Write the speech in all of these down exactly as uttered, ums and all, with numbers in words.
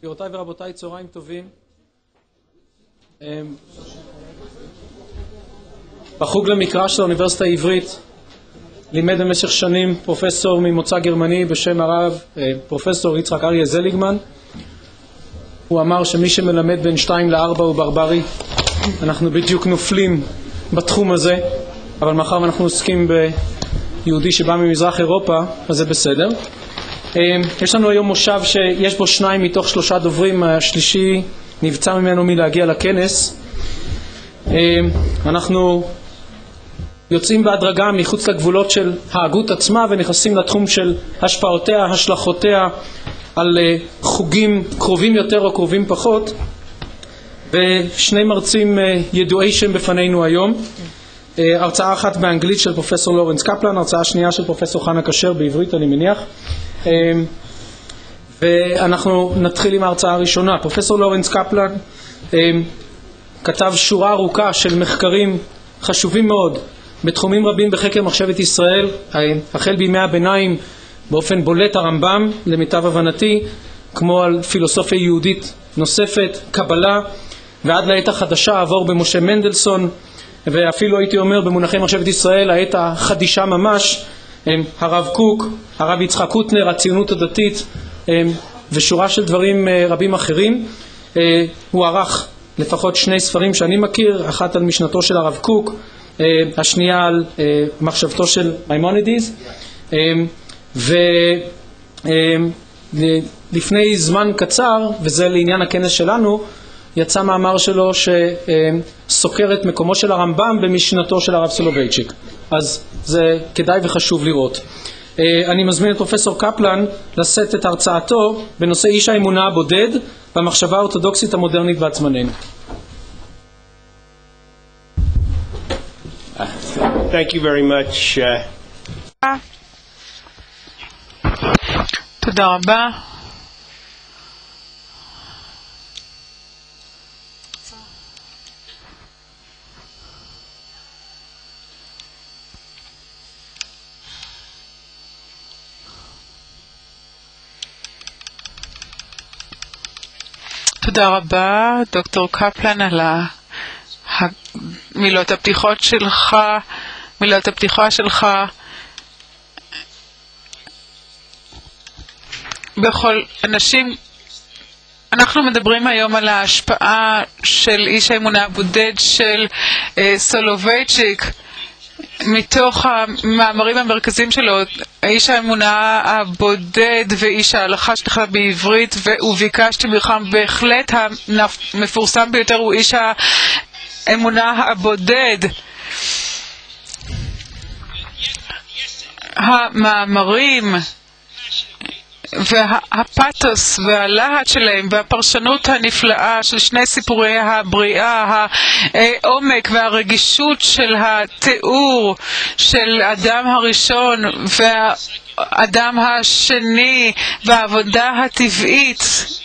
גבירותיי ורבותיי, צהריים טובים. בחוג למקרא של האוניברסיטה העברית לימד במשך שנים פרופסור ממוצא גרמני בשם הרב פרופסור יצחק אריה זליגמן. הוא אמר שמי שמלמד בין שתיים לארבע הוא ברברי. אנחנו בדיוק נופלים בתחום הזה, אבל מאחר ואנחנו עוסקים ביהודי שבא ממזרח אירופה, אז זה בסדר. יש לנו היום מושב שיש בו שניים מתוך שלושה דוברים, השלישי נבצע ממנו מלהגיע לכנס. אנחנו יוצאים בהדרגה מחוץ לגבולות של ההגות עצמה ונכנסים לתחום של השפעותיה, השלכותיה על חוגים קרובים יותר או קרובים פחות, ושני מרצים ידועי שם בפנינו היום. הרצאה אחת באנגלית של פרופסור לורנס קפלן, הרצאה שנייה של פרופסור חנה כשר בעברית אני מניח, ואנחנו נתחיל עם ההרצאה הראשונה. פרופסור לורנס קפלן כתב שורה ארוכה של מחקרים חשובים מאוד בתחומים רבים בחקר מחשבת ישראל, החל בימי הביניים באופן בולט הרמב"ם למיטב הבנתי, כמו על פילוסופיה יהודית נוספת, קבלה, ועד לעת החדשה עבור במשה מנדלסון, ואפילו הייתי אומר במונחי מחשבת ישראל העת החדישה ממש, הרב קוק, הרב יצחק קוטנר, הציונות הדתית ושורה של דברים רבים אחרים. הוא ערך לפחות שני ספרים שאני מכיר, אחת על משנתו של הרב קוק, השנייה על מחשבתו של מימונידיס, ולפני זמן קצר, וזה לעניין הכנס שלנו, יצא מאמר שלו שסוקר את מקומו של הרמב"ם במשנתו של הרב סולובייצ'יק, אז זה כדאי וחשוב לראות. אני מזמין את פרופסור קפלן לשאת את הרצאתו בנושא איש האמונה הבודד במחשבה האורתודוקסית המודרנית בת זמננו. Thank you very much. Uh... תודה רבה. תודה רבה, דוקטור קפלן, על מילות הפתיחות שלך, מילות הפתיחה שלך. בכל אנשים, אנחנו מדברים היום על ההשפעה של איש האמונה הבודד של אה, סולובייצ'יק, מתוך המאמרים המרכזיים שלו, איש האמונה הבודד ואיש ההלכה שנכתב בעברית, וביקשתי ממך, בהחלט המפורסם ביותר הוא איש האמונה הבודד. המאמרים והפתוס והלהט שלהם והפרשנות הנפלאה של שני סיפורי הבריאה, העומק והרגישות של התיאור של אדם הראשון והאדם השני והעבודה הטבעית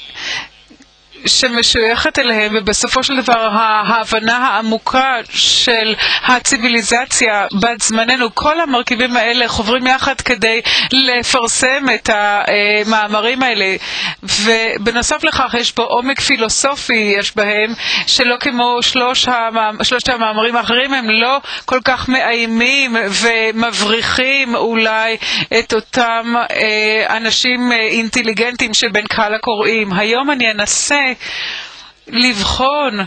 שמשויכת אליהם, ובסופו של דבר ההבנה העמוקה של הציביליזציה בת זמננו, כל המרכיבים האלה חוברים יחד כדי לפרסם את המאמרים האלה. ובנוסף לכך יש פה עומק פילוסופי, יש בהם שלא כמו שלוש המאמר, שלושת המאמרים האחרים, הם לא כל כך מאיימים ומבריחים אולי את אותם אנשים אינטליגנטים שבין קהל הקוראים. היום אני אנסה לבחון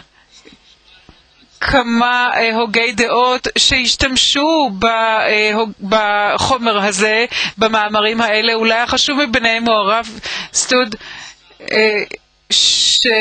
כמה הוגי דעות שהשתמשו בחומר הזה, במאמרים האלה. אולי החשוב מביניהם הוא הרב סטוד ש...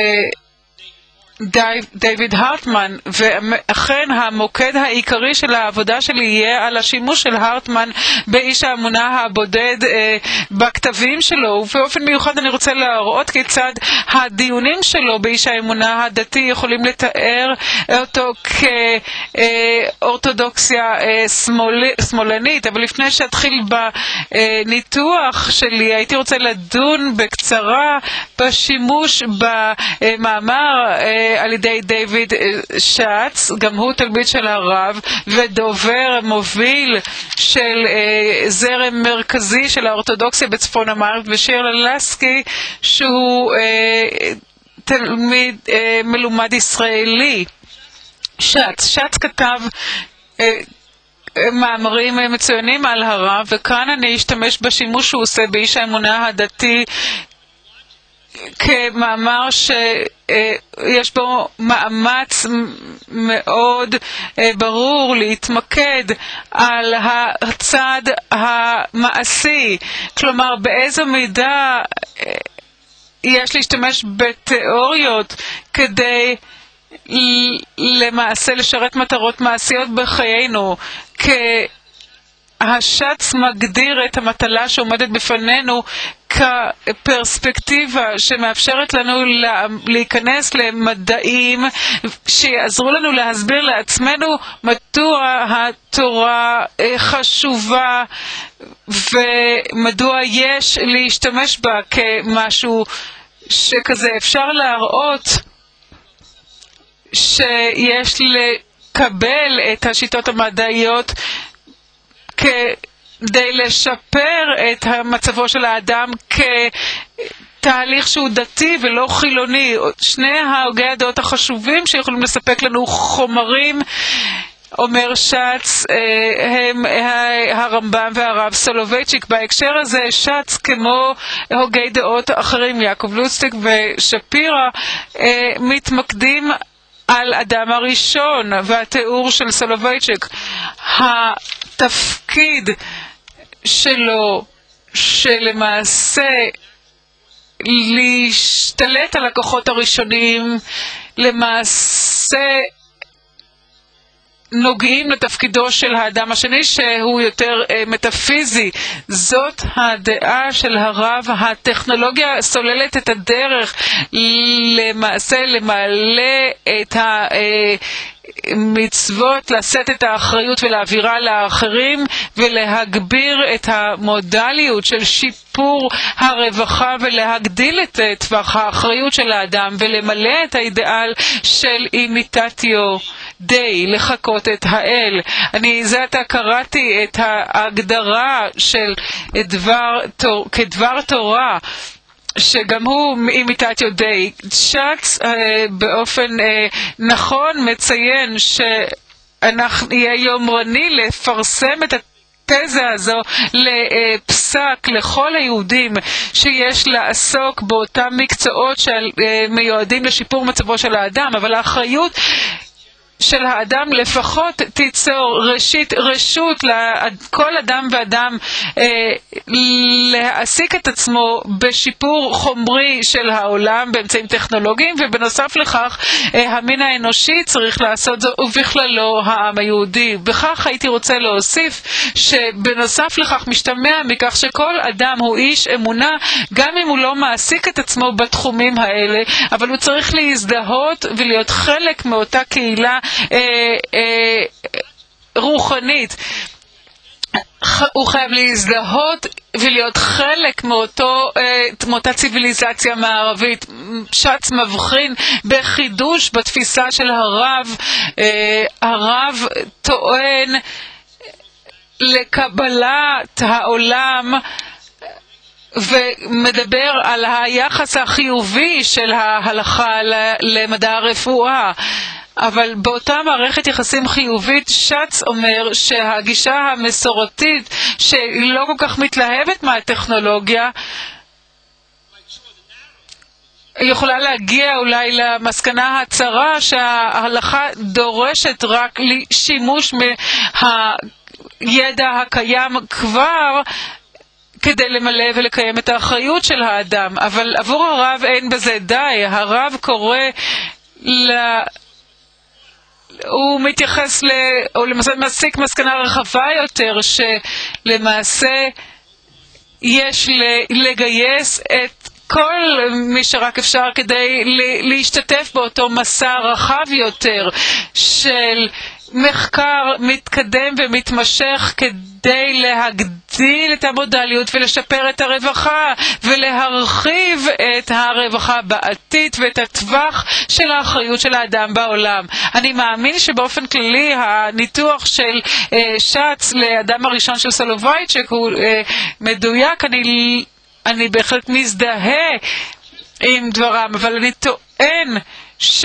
דיוויד הרטמן, ואכן המוקד העיקרי של העבודה שלי יהיה על השימוש של הרטמן באיש האמונה הבודד אה, בכתבים שלו, ובאופן מיוחד אני רוצה להראות כיצד הדיונים שלו באיש האמונה הדתי יכולים לתאר אותו כאורתודוקסיה אה, שמאל, שמאלנית. אבל לפני שאתחיל בניתוח שלי הייתי רוצה לדון בקצרה בשימוש במאמר אה, על ידי דיוויד שץ, גם הוא תלמיד של הרב ודובר מוביל של אה, זרם מרכזי של האורתודוקסיה בצפון המערב, ושירל לסקי שהוא אה, תלמיד אה, מלומד ישראלי. שץ, שץ כתב אה, מאמרים מצוינים על הרב, וכאן אני אשתמש בשימוש שהוא עושה באיש האמונה הדתי כמאמר שיש בו מאמץ מאוד ברור להתמקד על הצד המעשי, כלומר באיזו מידה יש להשתמש בתיאוריות כדי למעשה לשרת מטרות מעשיות בחיינו. השץ מגדיר את המטלה שעומדת בפנינו כפרספקטיבה שמאפשרת לנו להיכנס למדעים שיעזרו לנו להסביר לעצמנו מדוע התורה חשובה ומדוע יש להשתמש בה כמשהו שכזה. אפשר להראות שיש לקבל את השיטות המדעיות כדי לשפר את מצבו של האדם כתהליך שהוא דתי ולא חילוני. שני ההוגי הדעות החשובים שיכולים לספק לנו חומרים, אומר שץ, הם הרמב"ם והרב סולובייצ'יק. בהקשר הזה שץ, כמו הוגי דעות אחרים, יעקב לוסטיק ושפירא, מתמקדים על אדם הראשון, והתיאור של סולובייצ'יק, התפקיד שלו שלמעשה להשתלט על הכוחות הראשונים למעשה נוגעים לתפקידו של האדם השני שהוא יותר אה, מטאפיזי. זאת הדעה של הרב. הטכנולוגיה סוללת את הדרך למעשה למעלה את המצוות, לשאת את האחריות ולהעבירה לאחרים ולהגביר את המודליות של שיפור הרווחה ולהגדיל את טווח האחריות של האדם ולמלא את האידאל של אימיטטיו די, לחקות את האל. אני זה עתה קראתי את ההגדרה של דבר, כדבר תורה שגם הוא אימיטטיו די. שץ אה, באופן אה, נכון מציין שאנחנו יהיה יומרני לפרסם את התזה הזו לפסק לכל היהודים שיש לעסוק באותם מקצועות שמיועדים לשיפור מצבו של האדם, אבל האחריות של האדם לפחות תיצור ראשית רשות לכל אדם ואדם אה, להעסיק את עצמו בשיפור חומרי של העולם באמצעים טכנולוגיים, ובנוסף לכך אה, המין האנושי צריך לעשות זאת, ובכללו העם היהודי. בכך הייתי רוצה להוסיף שבנוסף לכך משתמע מכך שכל אדם הוא איש אמונה, גם אם הוא לא מעסיק את עצמו בתחומים האלה, אבל הוא צריך להזדהות ולהיות חלק מאותה קהילה אה, אה, רוחנית. הוא חייב להזדהות ולהיות חלק מאותו, אה, מאותה ציוויליזציה מערבית. שץ מבחין בחידוש בתפיסה של הרב. אה, הרב טוען לקבלת העולם ומדבר על היחס החיובי של ההלכה למדע הרפואה. אבל באותה מערכת יחסים חיובית שץ אומר שהגישה המסורתית שהיא לא כל כך מתלהבת מהטכנולוגיה יכולה להגיע אולי למסקנה הצרה שההלכה דורשת רק לשימוש מהידע הקיים כבר כדי למלא ולקיים את האחריות של האדם. אבל עבור הרב אין בזה די. הרב קורא ל... הוא מתייחס ל... או למעשה מסיק מסקנה רחבה יותר שלמעשה יש לגייס את כל מי שרק אפשר כדי להשתתף באותו מסע רחב יותר של מחקר מתקדם ומתמשך כדי להגדיל את המודליות ולשפר את הרווחה ולהרחיב את הרווחה בעתיד ואת הטווח של האחריות של האדם בעולם. אני מאמין שבאופן כללי הניתוח של אה, שץ לאדם הראשון של סולובייצ'יק הוא אה, מדויק. אני, אני בהחלט מזדהה עם דברם, אבל אני טוען ש...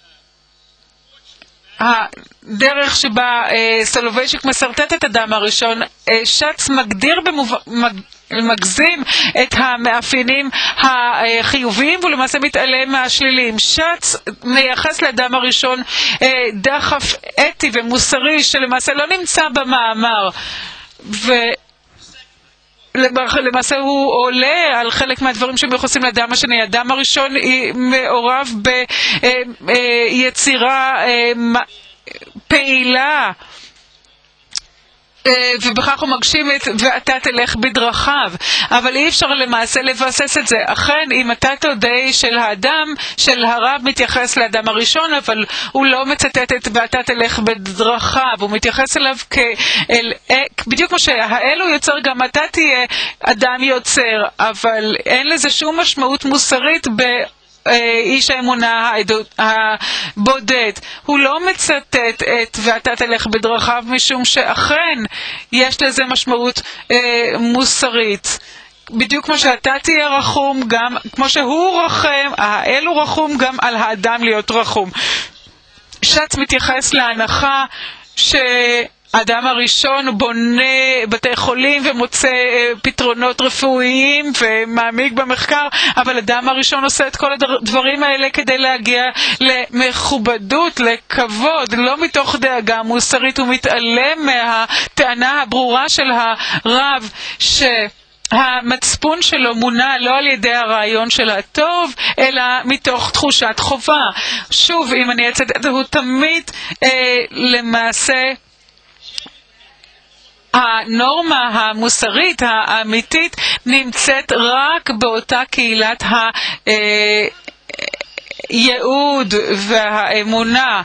הדרך שבה אה, סולובייצ'יק מסרטט את אדם הראשון, אה, שץ מגדיר במוב... מג... מגזים את המאפיינים החיוביים ולמעשה מתעלם מהשליליים. שץ מייחס לאדם הראשון אה, דחף אתי ומוסרי שלמעשה לא נמצא במאמר, ו... למעשה הוא עולה על חלק מהדברים שמיוחסים לאדם השני. האדם הראשון היא מעורב ביצירה פעילה, ובכך הוא מגשים את ואתה תלך בדרכיו, אבל אי אפשר למעשה לבסס את זה. אכן, אם אתה תודעי של האדם, של הרב מתייחס לאדם הראשון, אבל הוא לא מצטט את ואתה תלך בדרכיו, הוא מתייחס אליו כאל, בדיוק כמו שהאל הוא יוצר, גם אתה תהיה אדם יוצר, אבל אין לזה שום משמעות מוסרית ב... איש האמונה הבודד. הוא לא מצטט את ואתה תלך בדרכיו, משום שאכן יש לזה משמעות אה, מוסרית. בדיוק כמו שאתה תהיה רחום, גם כמו שהוא רחם, האל הוא רחום גם על האדם להיות רחום. שץ מתייחס להנחה ש... האדם הראשון בונה בתי חולים ומוצא פתרונות רפואיים ומעמיק במחקר, אבל האדם הראשון עושה את כל הדברים האלה כדי להגיע למכובדות, לכבוד, לא מתוך דאגה מוסרית. הוא מתעלם מהטענה הברורה של הרב ש... המצפון שלו מונע לא על ידי הרעיון של הטוב, אלא מתוך תחושת חובה. שוב, אם אני אצטט, הוא תמיד אה, למעשה הנורמה המוסרית האמיתית נמצאת רק באותה קהילת הייעוד והאמונה.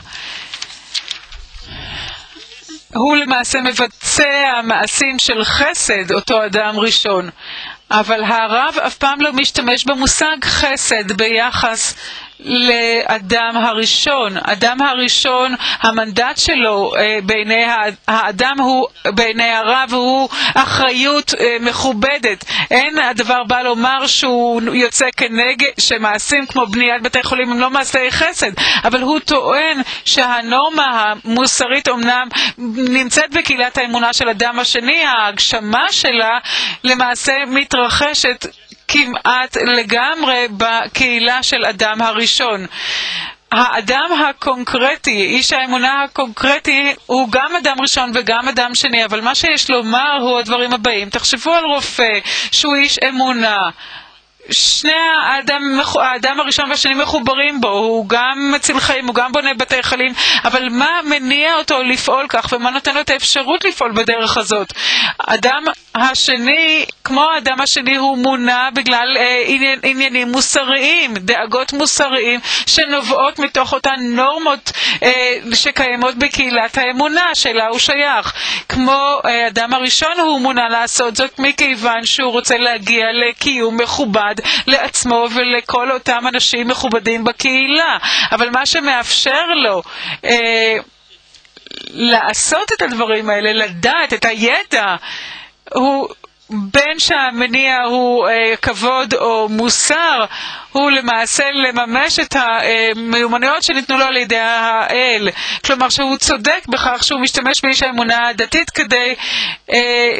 הוא למעשה מבצע מעשים של חסד, אותו אדם ראשון. אבל הרב אף פעם לא משתמש במושג חסד ביחס לאדם הראשון. אדם הראשון, המנדט שלו בעיני האדם הוא, בעיני הרב, הוא אחריות מכובדת. אין הדבר בא לומר שהוא יוצא כנגד, שמעשים כמו בניית בתי חולים הם לא מעשי חסד, אבל הוא טוען שהנורמה המוסרית אומנם נמצאת בקהילת האמונה של אדם השני, ההגשמה שלה למעשה מתרחשת כמעט לגמרי בקהילה של אדם הראשון. האדם הקונקרטי, איש האמונה הקונקרטי, הוא גם אדם ראשון וגם אדם שני, אבל מה שיש לומר הוא הדברים הבאים. תחשבו על רופא שהוא איש אמונה. שני האדם, האדם הראשון והשני מחוברים בו, הוא גם מציל חיים, הוא גם בונה בתי חולים, אבל מה מניע אותו לפעול כך, ומה נותן לו את האפשרות לפעול בדרך הזאת? האדם השני, כמו האדם השני, הוא מונע בגלל אה, עניין, עניינים מוסריים, דאגות מוסריים, שנובעות מתוך אותן נורמות אה, שקיימות בקהילת האמונה שלה הוא שייך. כמו האדם אה, הראשון, הוא מונע לעשות זאת מכיוון שהוא רוצה להגיע לקיום מכובד לעצמו ולכל אותם אנשים מכובדים בקהילה. אבל מה שמאפשר לו אה, לעשות את הדברים האלה, לדעת את הידע, הוא בין שהמניע הוא אה, כבוד או מוסר, הוא למעשה לממש את המיומנויות שניתנו לו על ידי האל. כלומר שהוא צודק בכך שהוא משתמש באיש האמונה הדתית כדי אה,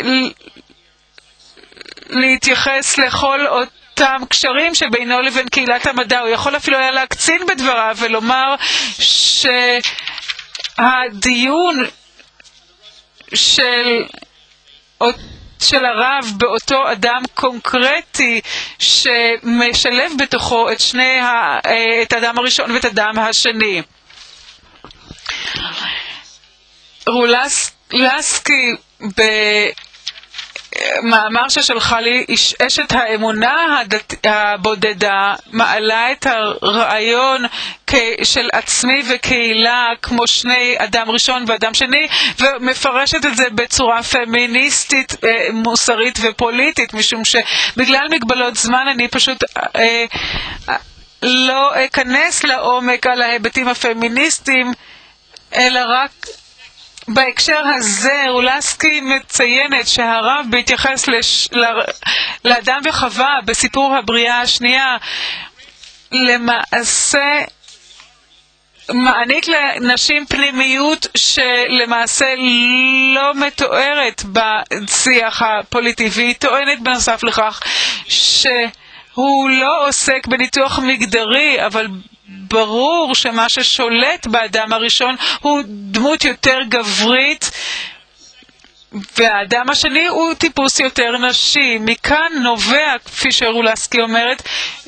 להתייחס לכל אותם אותם קשרים שבינו לבין קהילת המדע. הוא יכול אפילו היה להקצין בדבריו ולומר שהדיון של, של הרב באותו אדם קונקרטי שמשלב בתוכו את שני ה, את האדם הראשון ואת האדם השני. רולסקי ב מאמר ששלחה לי אשת האמונה הדת... הבודדה מעלה את הרעיון של עצמי וקהילה כמו שני אדם ראשון ואדם שני, ומפרשת את זה בצורה פמיניסטית, מוסרית ופוליטית, משום שבגלל מגבלות זמן אני פשוט אה, לא אכנס לעומק על ההיבטים הפמיניסטיים, אלא רק בהקשר הזה רולסקי מציינת שהרב בהתייחס לש... ל... לאדם וחווה בסיפור הבריאה השנייה למעשה מעניק לנשים פנימיות שלמעשה לא מתוארת בשיח הפוליטי, והיא טוענת בנוסף לכך שהוא לא עוסק בניתוח מגדרי, אבל ברור שמה ששולט באדם הראשון הוא דמות יותר גברית, והאדם השני הוא טיפוס יותר נשי. מכאן נובע, כפי שרולסקי אומרת,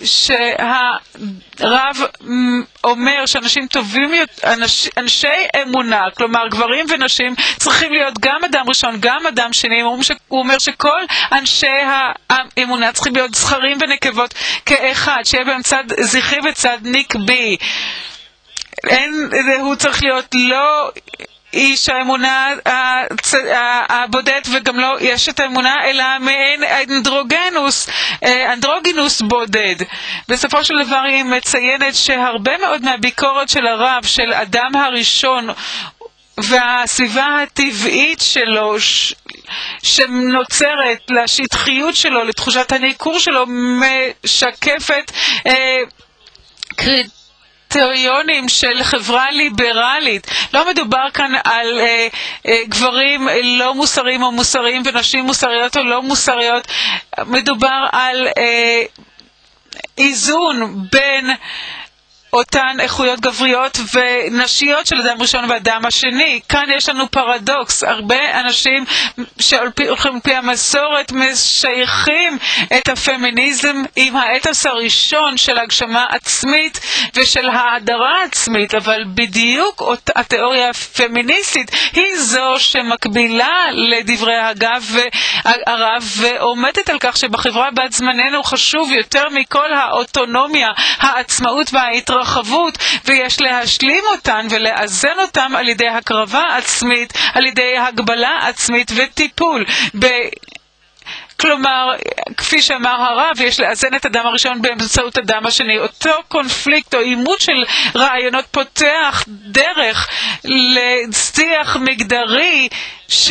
שהרב אומר שאנשים טובים, אנש, אנשי אמונה, כלומר גברים ונשים, צריכים להיות גם אדם ראשון, גם אדם שני. הוא אומר שכל אנשי האמונה צריכים להיות זכרים ונקבות כאחד, שיהיה בהם צד זכרי וצד נקבי. אין, הוא צריך להיות לא איש האמונה הבודד וגם לא יש את האמונה, אלא מעין אנדרוגנוס, אנדרוגינוס בודד. בסופו של דבר היא מציינת שהרבה מאוד מהביקורת של הרב, של אדם הראשון והסביבה הטבעית שלו ש... שנוצרת לשטחיות שלו, לתחושת הניכור שלו, משקפת אה, קריט קריטריונים של חברה ליברלית. לא מדובר כאן על אה, אה, גברים לא מוסריים או מוסריים ונשים מוסריות או לא מוסריות. מדובר על אה, איזון בין אותן איכויות גבריות ונשיות של אדם ראשון ואדם השני. כאן יש לנו פרדוקס. הרבה אנשים שהולכים לפי המסורת משייכים את הפמיניזם עם האתוס הראשון של הגשמה עצמית ושל ההדרה עצמית, אבל בדיוק התיאוריה הפמיניסטית היא זו שמקבילה לדברי הגב והרב ועומדת על כך שבחברה בת זמננו חשוב יותר מכל האוטונומיה, העצמאות וההתרחבות, ויש להשלים אותן ולאזן אותן על ידי הקרבה עצמית, על ידי הגבלה עצמית וטיפול. ב... כלומר, כפי שאמר הרב, יש לאזן את אדם הראשון באמצעות אדם השני. אותו קונפליקט או עימות של רעיונות פותח דרך לשיח מגדרי ש...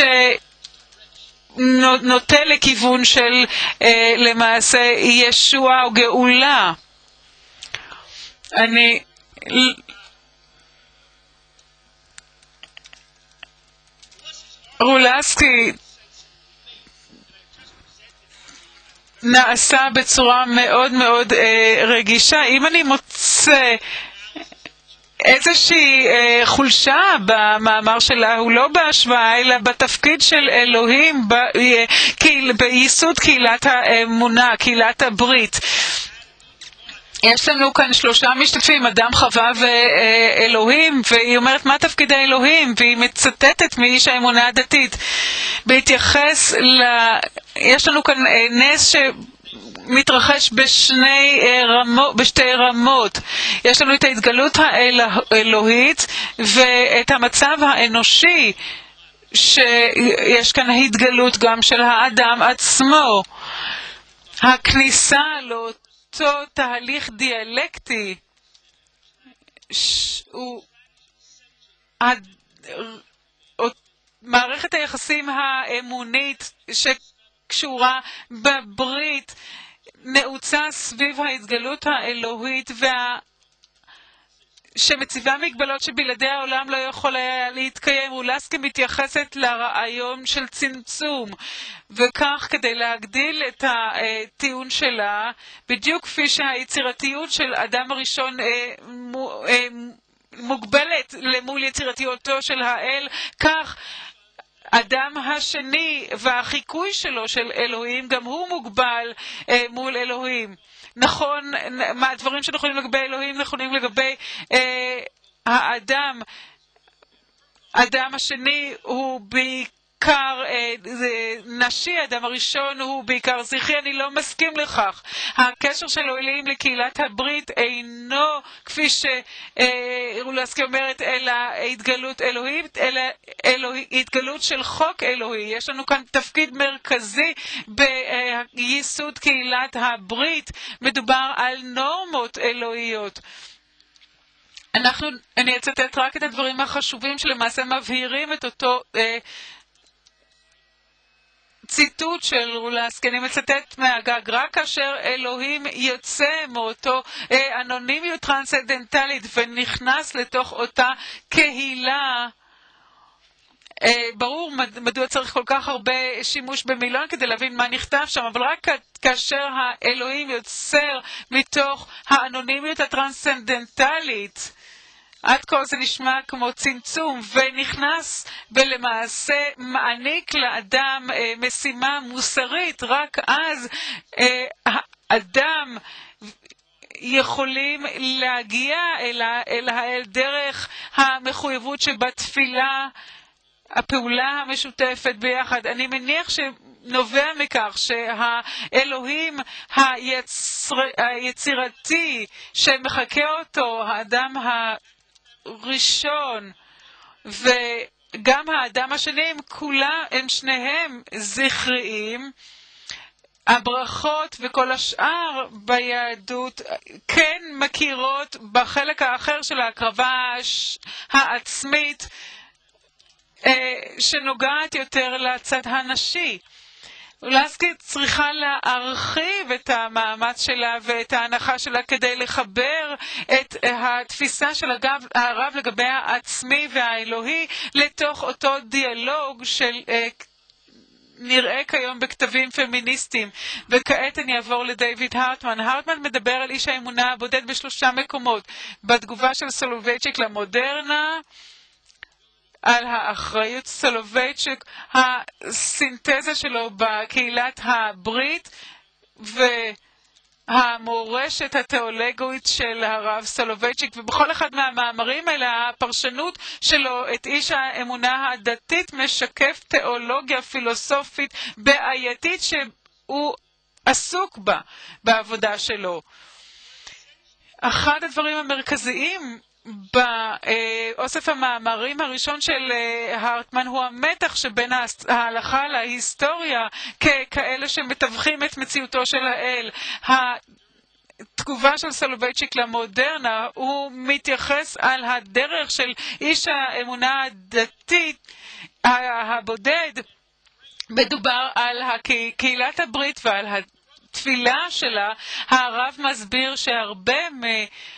נוטה לכיוון של אה, למעשה ישוע או גאולה. אני רולסקי נעשה בצורה מאוד מאוד אה, רגישה. אם אני מוצא איזושהי אה, חולשה במאמר שלה, הוא לא בהשוואה אלא בתפקיד של אלוהים ב, אה, קהיל, בייסוד קהילת האמונה, קהילת הברית. יש לנו כאן שלושה משתתפים, אדם, חווה ואלוהים, והיא אומרת מה תפקיד האלוהים, והיא מצטטת מאיש האמונה הדתית. בהתייחס ל... יש לנו כאן נס שמתרחש בשני רמות, בשתי רמות. יש לנו את ההתגלות האלוהית ואת המצב האנושי, שיש כאן התגלות גם של האדם עצמו. הכניסה לא אותו תהליך דיאלקטי הוא מערכת היחסים האמונית שקשורה בברית נעוצה סביב ההתגלות האלוהית וה... שמציבה מגבלות שבלעדי העולם לא יכול היה להתקיים. רולסקי מתייחסת לרעיון של צמצום, וכך כדי להגדיל את הטיעון שלה, בדיוק כפי שהיצירתיות של אדם הראשון מוגבלת למול יצירתיותו של האל, כך אדם השני והחיקוי שלו של אלוהים גם הוא מוגבל מול אלוהים. נכון, מה הדברים שנכונים לגבי אלוהים נכונים לגבי אה, האדם. האדם השני הוא בעיקר אה, נשי, האדם הראשון הוא בעיקר זכרי. אני לא מסכים לכך. הקשר של אלוהים לקהילת הברית אינו כפי שרולסקי אומרת אלא התגלות אלוהית, אלא אלוהי, התגלות של חוק אלוהי. יש לנו כאן תפקיד מרכזי בייסוד קהילת הברית. מדובר על נורמות אלוהיות. אנחנו, אני אצטט רק את הדברים החשובים שלמעשה מבהירים את אותו אה, ציטוט של רולסקי, אני מצטט מהגג, רק כאשר אלוהים יוצא מאותו אה, אנונימיות טרנסצנדנטלית ונכנס לתוך אותה קהילה, אה, ברור מדוע צריך כל כך הרבה שימוש במילון כדי להבין מה נכתב שם, אבל רק כאשר האלוהים יוצר מתוך האנונימיות הטרנסצנדנטלית, עד כה זה נשמע כמו צמצום, ונכנס ולמעשה מעניק לאדם אה, משימה מוסרית, רק אז אה, האדם יכולים להגיע אל, אל האל דרך המחויבות שבתפילה, הפעולה המשותפת ביחד. אני מניח שנובע מכך שהאלוהים היצר, היצירתי שמחכה אותו, האדם ה... ראשון וגם האדם השני, הם כולם, הם שניהם זכריים. הברכות וכל השאר ביהדות כן מכירות בחלק האחר של ההקרבה העצמית שנוגעת יותר לצד הנשי. רולסקי צריכה להרחיב את המאמץ שלה ואת ההנחה שלה כדי לחבר את התפיסה של הרב לגבי העצמי והאלוהי לתוך אותו דיאלוג של נראה כיום בכתבים פמיניסטיים. וכעת אני אעבור לדייוויד הרטמן. הרטמן מדבר על איש האמונה הבודד בשלושה מקומות. בתגובה של סולובייצ'יק למודרנה, על האחריות סולובייצ'יק, הסינתזה שלו בקהילת הברית והמורשת התיאולוגית של הרב סולובייצ'יק, ובכל אחד מהמאמרים האלה הפרשנות שלו את איש האמונה הדתית משקף תיאולוגיה פילוסופית בעייתית שהוא עסוק בה בעבודה שלו. אחד הדברים המרכזיים באוסף המאמרים הראשון של הרטמן הוא המתח שבין ההלכה להיסטוריה ככאלה שמתווכים את מציאותו של האל. התגובה של סולובייצ'יק למודרנה, הוא מתייחס על הדרך של איש האמונה הדתית הבודד. מדובר על קהילת הברית ועל התפילה שלה. הרב מסביר שהרבה מ...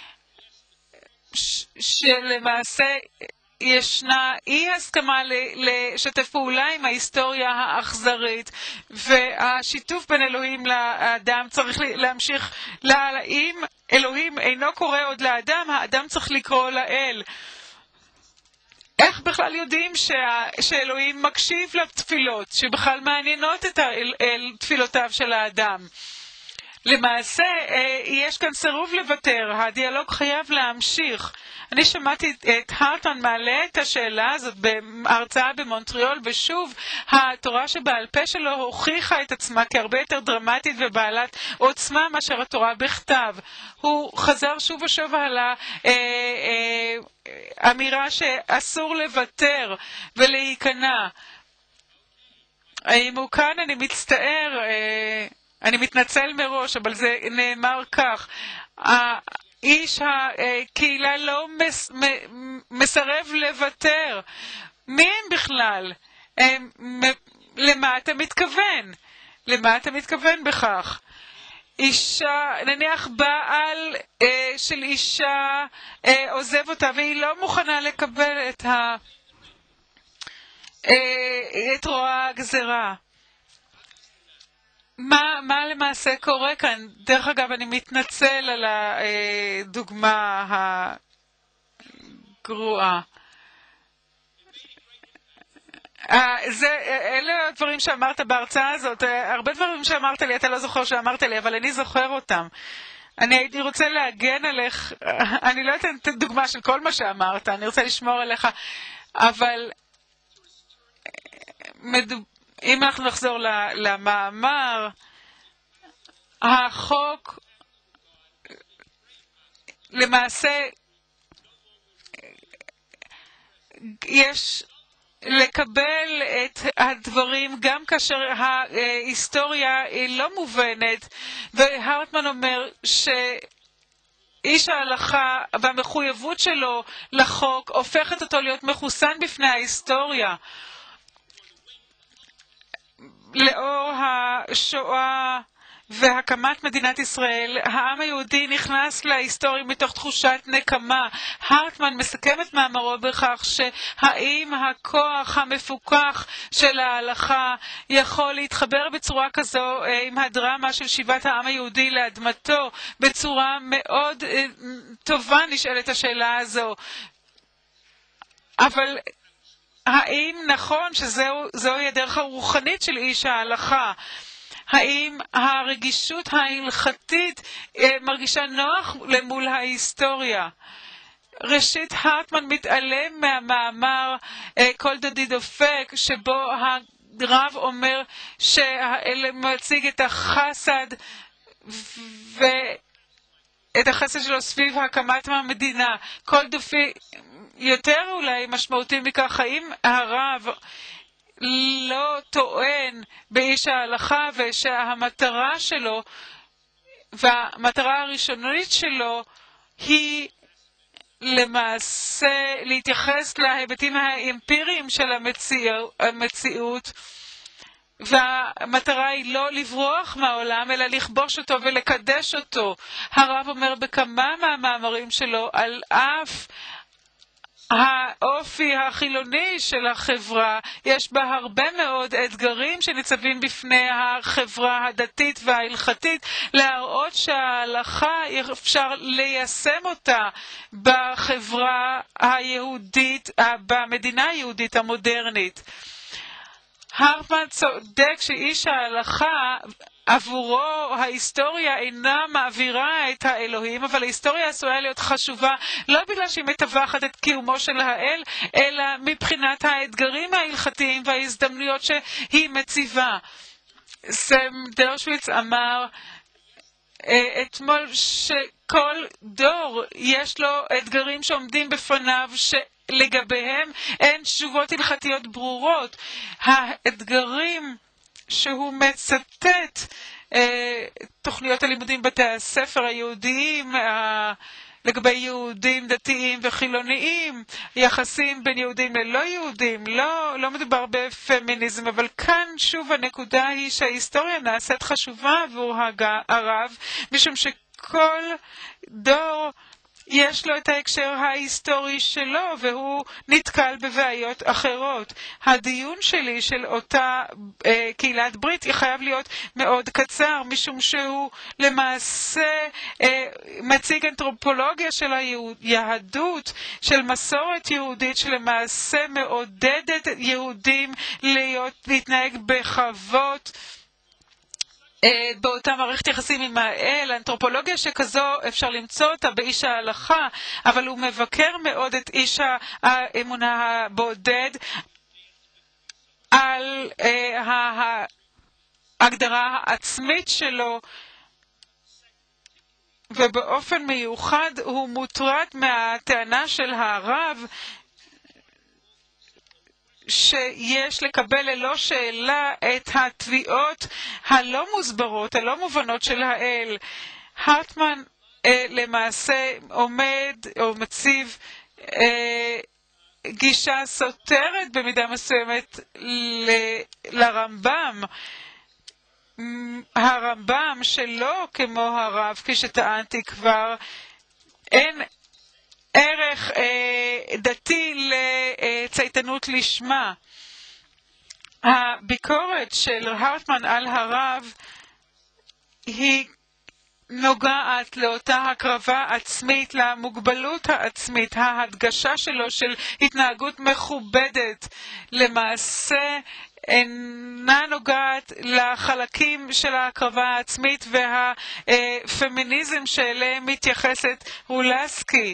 שלמעשה ישנה אי הסכמה לשתף פעולה עם ההיסטוריה האכזרית, והשיתוף בין אלוהים לאדם צריך להמשיך. אם אלוהים אינו קורא עוד לאדם, האדם צריך לקרוא לאל. איך בכלל יודעים שאלוהים מקשיב לתפילות, שבכלל מעניינות את תפילותיו של האדם? למעשה, יש כאן סירוב לוותר, הדיאלוג חייב להמשיך. אני שמעתי את הרטמן מעלה את השאלה הזאת בהרצאה במונטריאול, ושוב, התורה שבעל פה שלו הוכיחה את עצמה כהרבה יותר דרמטית ובעלת עוצמה מאשר התורה בכתב. הוא חזר שוב ושוב על האמירה שאסור לוותר ולהיכנע. אם הוא כאן, אני מצטער, אני מתנצל מראש, אבל זה נאמר כך. איש הקהילה לא מס, מסרב לוותר. מי הם בכלל? הם, למה אתה מתכוון? למה אתה מתכוון בכך? אישה, נניח בעל אה, של אישה אה, עוזב אותה והיא לא מוכנה לקבל את ה... אה, את רוע הגזרה. מה, מה למעשה קורה כאן? דרך אגב, אני מתנצל על הדוגמה הגרועה. זה, אלה הדברים שאמרת בהרצאה הזאת. הרבה דברים שאמרת לי, אתה לא זוכר שאמרת לי, אבל אני זוכר אותם. אני הייתי רוצה להגן עליך, אני לא אתן דוגמה של כל מה שאמרת, אני רוצה לשמור עליך, אבל מדובר, אם אנחנו נחזור למאמר, החוק למעשה יש לקבל את הדברים גם כאשר ההיסטוריה היא לא מובנת, והרטמן אומר שאיש ההלכה והמחויבות שלו לחוק הופכת אותו להיות מחוסן בפני ההיסטוריה. לאור השואה והקמת מדינת ישראל, העם היהודי נכנס להיסטוריה מתוך תחושת נקמה. הרטמן מסכם את מאמרו בכך שהאם הכוח המפוקח של ההלכה יכול להתחבר בצורה כזו עם הדרמה של שיבת העם היהודי לאדמתו. בצורה מאוד טובה נשאלת השאלה הזו. אבל האם נכון שזוהי הדרך הרוחנית של איש ההלכה? האם הרגישות ההלכתית מרגישה נוח למול ההיסטוריה? ראשית, הרטמן מתעלם מהמאמר כל דודי דופק, שבו הרב אומר שהאל מציג את החסד ואת החסד שלו סביב הקמת המדינה. כל דופי יותר אולי משמעותי מכך, האם הרב לא טוען באיש ההלכה ושהמטרה שלו והמטרה הראשונית שלו היא למעשה להתייחס להיבטים האמפיריים של המציאות, המציאות והמטרה היא לא לברוח מהעולם אלא לכבוש אותו ולקדש אותו. הרב אומר בכמה מהמאמרים שלו על אף האופי החילוני של החברה, יש בה הרבה מאוד אתגרים שניצבים בפני החברה הדתית וההלכתית, להראות שההלכה אפשר ליישם אותה בחברה היהודית, במדינה היהודית המודרנית. הרטמן צודק שאיש ההלכה עבורו ההיסטוריה אינה מעבירה את האלוהים, אבל ההיסטוריה עשויה להיות חשובה לא בגלל שהיא מטווחת את קיומו של האל, אלא מבחינת האתגרים ההלכתיים וההזדמנויות שהיא מציבה. סם דרשוויץ אמר אתמול שכל דור יש לו אתגרים שעומדים בפניו שלגביהם אין תשובות הלכתיות ברורות. האתגרים שהוא מצטט אה, תוכניות הלימודים בתי הספר היהודיים אה, לגבי יהודים דתיים וחילוניים, יחסים בין יהודים ללא יהודים, לא, לא מדובר בפמיניזם, אבל כאן שוב הנקודה היא שההיסטוריה נעשית חשובה עבור הרב, משום שכל דור יש לו את ההקשר ההיסטורי שלו, והוא נתקל בבעיות אחרות. הדיון שלי של אותה אה, קהילת ברית חייב להיות מאוד קצר, משום שהוא למעשה אה, מציג אנתרופולוגיה של היהדות, של מסורת יהודית, שלמעשה מעודדת יהודים להיות, להתנהג בכבוד, באותה מערכת יחסים עם האל. אנתרופולוגיה שכזו אפשר למצוא אותה באיש ההלכה, אבל הוא מבקר מאוד את איש האמונה הבודד על ההגדרה העצמית שלו, ובאופן מיוחד הוא מוטרד מהטענה של הרב שיש לקבל ללא שאלה את התביעות הלא מוסברות, הלא מובנות של האל. הרטמן אה, למעשה עומד או מציב אה, גישה סותרת במידה מסוימת ל- לרמב"ם. הרמב"ם שלא כמו הרב, כפי שטענתי כבר, אין ערך אה, דתי לצייתנות לשמה. הביקורת של הרטמן על הרב היא נוגעת לאותה הקרבה עצמית, למוגבלות העצמית, ההדגשה שלו של התנהגות מכובדת, למעשה אינה נוגעת לחלקים של ההקרבה העצמית והפמיניזם שאליהם מתייחסת רולסקי.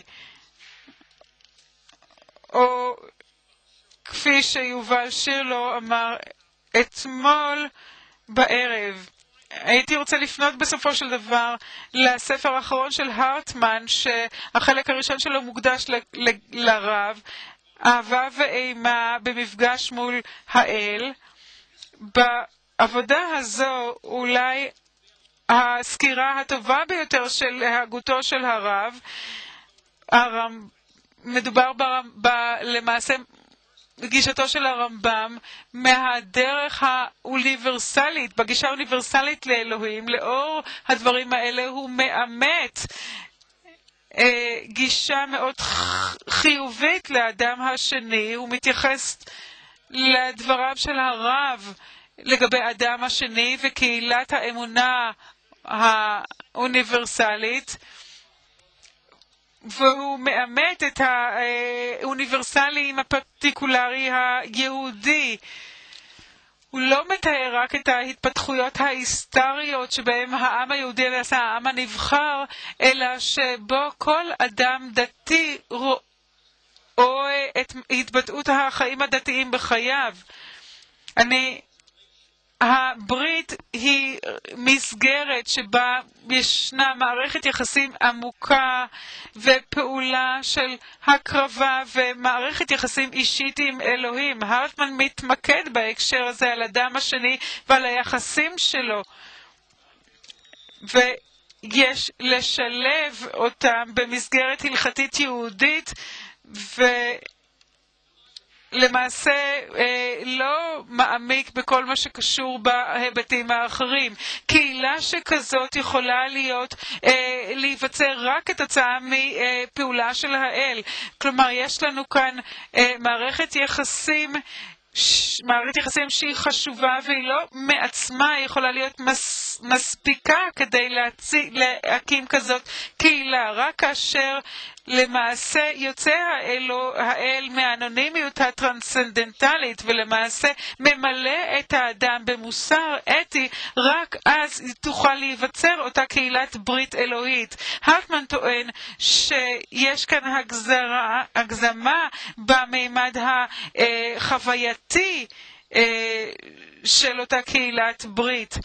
או כפי שיובל שירלו אמר אתמול בערב. הייתי רוצה לפנות בסופו של דבר לספר האחרון של הרטמן, שהחלק הראשון שלו מוקדש ל- ל- לרב, אהבה ואימה במפגש מול האל. בעבודה הזו אולי הסקירה הטובה ביותר של הגותו של הרב, הרב מדובר ב, ב, למעשה גישתו של הרמב"ם מהדרך האוניברסלית, בגישה האוניברסלית לאלוהים. לאור הדברים האלה הוא מאמת אה, גישה מאוד חיובית לאדם השני. הוא מתייחס לדבריו של הרב לגבי אדם השני וקהילת האמונה האוניברסלית, והוא מאמת את האוניברסלי עם הפרטיקולרי היהודי. הוא לא מתאר רק את ההתפתחויות ההיסטוריות שבהם העם היהודי נעשה העם הנבחר, אלא שבו כל אדם דתי רואה את התבטאות החיים הדתיים בחייו. אני הברית היא מסגרת שבה ישנה מערכת יחסים עמוקה ופעולה של הקרבה ומערכת יחסים אישית עם אלוהים. הרטמן מתמקד בהקשר הזה על אדם השני ועל היחסים שלו, ויש לשלב אותם במסגרת הלכתית יהודית, ו... למעשה אה, לא מעמיק בכל מה שקשור בהיבטים האחרים. קהילה שכזאת יכולה להיות, אה, להיווצר רק כתוצאה מפעולה של האל. כלומר, יש לנו כאן אה, מערכת יחסים, ש... מערכת יחסים שהיא חשובה והיא לא מעצמה יכולה להיות מס... מספיקה כדי להצי... להקים כזאת קהילה. רק כאשר למעשה יוצא האלו, האל מהאנונימיות הטרנסצנדנטלית ולמעשה ממלא את האדם במוסר אתי, רק אז תוכל להיווצר אותה קהילת ברית אלוהית. הרטמן טוען שיש כאן הגזרה, הגזמה במימד החווייתי של אותה קהילת ברית.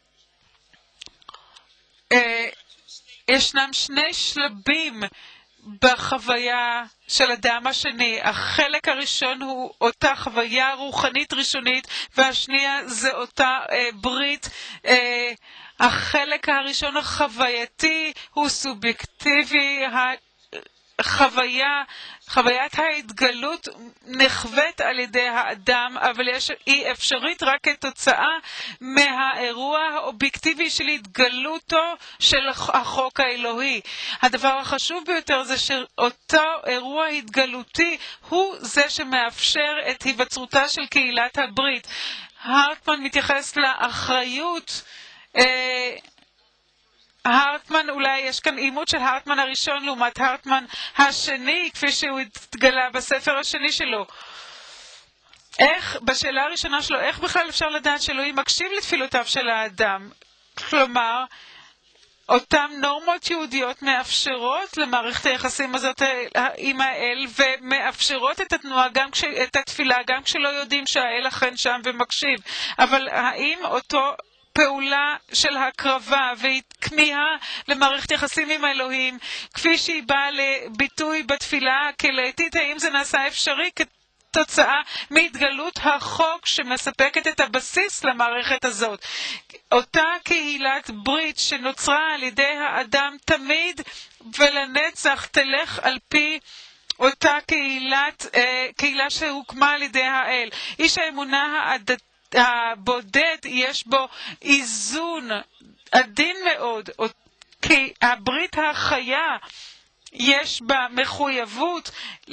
ישנם שני שלבים בחוויה של אדם השני. החלק הראשון הוא אותה חוויה רוחנית ראשונית, והשנייה זה אותה אה, ברית. אה, החלק הראשון החווייתי הוא סובייקטיבי, החוויה, חוויית ההתגלות נחוות על ידי האדם, אבל יש, היא אפשרית רק כתוצאה מהאירוע האובייקטיבי של התגלותו של החוק האלוהי. הדבר החשוב ביותר זה שאותו אירוע התגלותי הוא זה שמאפשר את היווצרותה של קהילת הברית. הרטמן מתייחס לאחריות, אה, הרטמן, אולי יש כאן אימות של הרטמן הראשון לעומת הרטמן השני, כפי שהוא התגלה בספר השני שלו. איך, בשאלה הראשונה שלו, איך בכלל אפשר לדעת שאלוהים מקשיב לתפילותיו של האדם? כלומר, אותם נורמות יהודיות מאפשרות למערכת היחסים הזאת עם האל, ומאפשרות את התנועה, גם כש, את התפילה, גם כשלא יודעים שהאל אכן שם ומקשיב. אבל האם אותו פעולה של הקרבה וכמיהה למערכת יחסים עם האלוהים, כפי שהיא באה לביטוי בתפילה הכללית, האם זה נעשה אפשרי כתוצאה מהתגלות החוק שמספקת את הבסיס למערכת הזאת? אותה קהילת ברית שנוצרה על ידי האדם תמיד ולנצח תלך על פי אותה קהילת, אה, קהילה שהוקמה על ידי האל. איש האמונה העדתית הבודד יש בו איזון עדין מאוד, כי הברית החיה יש בה מחויבות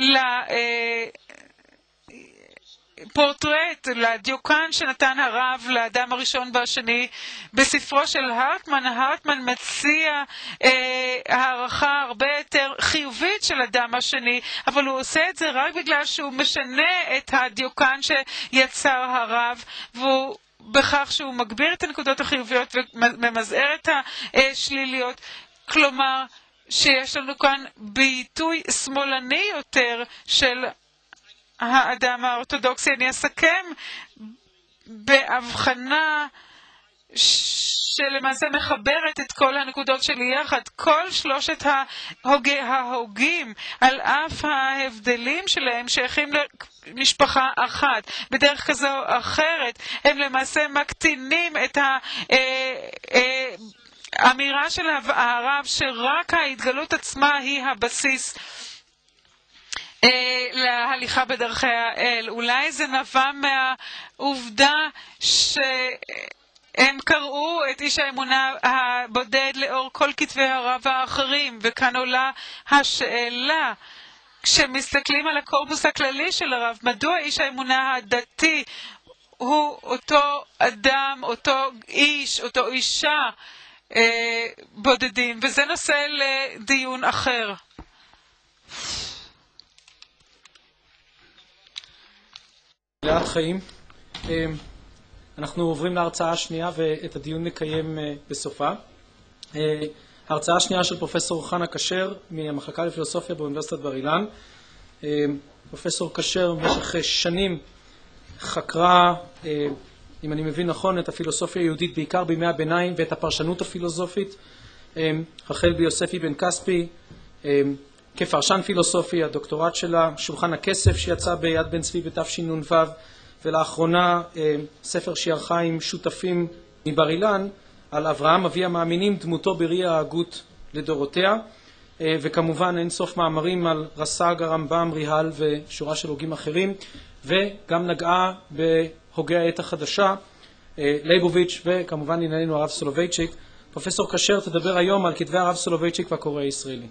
לפורטרט, לדיוקן שנתן הרב לאדם הראשון והשני. בספרו של הרטמן, הרטמן מציע אה, הערכה הרבה יותר חיובית של אדם השני, אבל הוא עושה את זה רק בגלל שהוא משנה את הדיוקן שיצר הרב, והוא בכך שהוא מגביר את הנקודות החיוביות וממזער את השליליות. כלומר, שיש לנו כאן ביטוי שמאלני יותר של האדם האורתודוקסי. אני אסכם בהבחנה שלמעשה מחברת את כל הנקודות שלי יחד. כל שלושת ההוג... ההוגים, על אף ההבדלים שלהם, שייכים למשפחה אחת. בדרך כזו או אחרת, הם למעשה מקטינים את ה... האמירה של הרב שרק ההתגלות עצמה היא הבסיס. להליכה בדרכי האל. אולי זה נבע מהעובדה שהם קראו את איש האמונה הבודד לאור כל כתבי הרב האחרים, וכאן עולה השאלה, כשמסתכלים על הקורפוס הכללי של הרב, מדוע איש האמונה הדתי הוא אותו אדם, אותו איש, אותו אישה אה, בודדים, וזה נושא לדיון אחר. מלאת חיים. אנחנו עוברים להרצאה השנייה ואת הדיון נקיים בסופה. ההרצאה השנייה של פרופסור חנה כשר מהמחלקה לפילוסופיה באוניברסיטת בר אילן. פרופסור כשר במשך שנים חקרה, אם אני מבין נכון, את הפילוסופיה היהודית בעיקר בימי הביניים ואת הפרשנות הפילוסופית. רחל ביוספי בן כספי כפרשן פילוסופי, הדוקטורט שלה, שולחן הכסף שיצא ביד בן צבי בתשנ"ו, ולאחרונה ספר שהיא ערכה עם שותפים מבר אילן על אברהם אבי המאמינים, דמותו בראי ההגות לדורותיה, וכמובן אין סוף מאמרים על רס"ג, הרמב"ם, ריה"ל ושורה של הוגים אחרים, וגם נגעה בהוגי העת החדשה, ליבוביץ', וכמובן ענייננו הרב סולובייצ'יק. פרופסור כשר תדבר היום על כתבי הרב סולובייצ'יק והקורא הישראלי.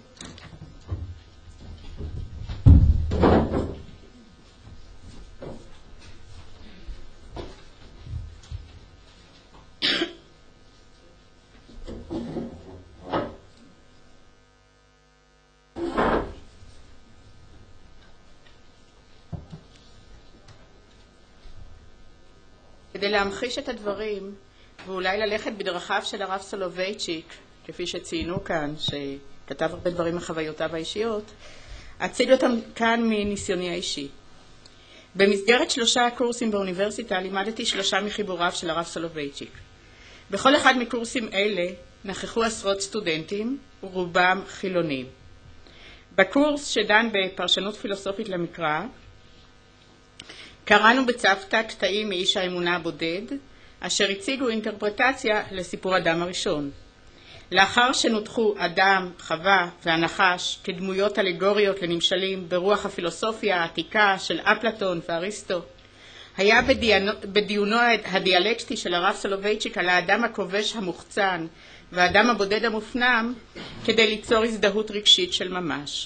כדי להמחיש את הדברים, ואולי ללכת בדרכיו של הרב סולובייצ'יק, כפי שציינו כאן, שכתב הרבה דברים מחוויותיו האישיות, אציג אותם כאן מניסיוני האישי. במסגרת שלושה קורסים באוניברסיטה לימדתי שלושה מחיבוריו של הרב סולובייצ'יק. בכל אחד מקורסים אלה נכחו עשרות סטודנטים, ורובם חילונים. בקורס שדן בפרשנות פילוסופית למקרא, קראנו בצוותא קטעים מאיש האמונה הבודד, אשר הציגו אינטרפרטציה לסיפור אדם הראשון. לאחר שנותחו אדם, חווה והנחש כדמויות אלגוריות לנמשלים ברוח הפילוסופיה העתיקה של אפלטון ואריסטו, היה בדיונו, בדיונו הדיאלקטי של הרב סולובייצ'יק על האדם הכובש המוחצן והאדם הבודד המופנם כדי ליצור הזדהות רגשית של ממש.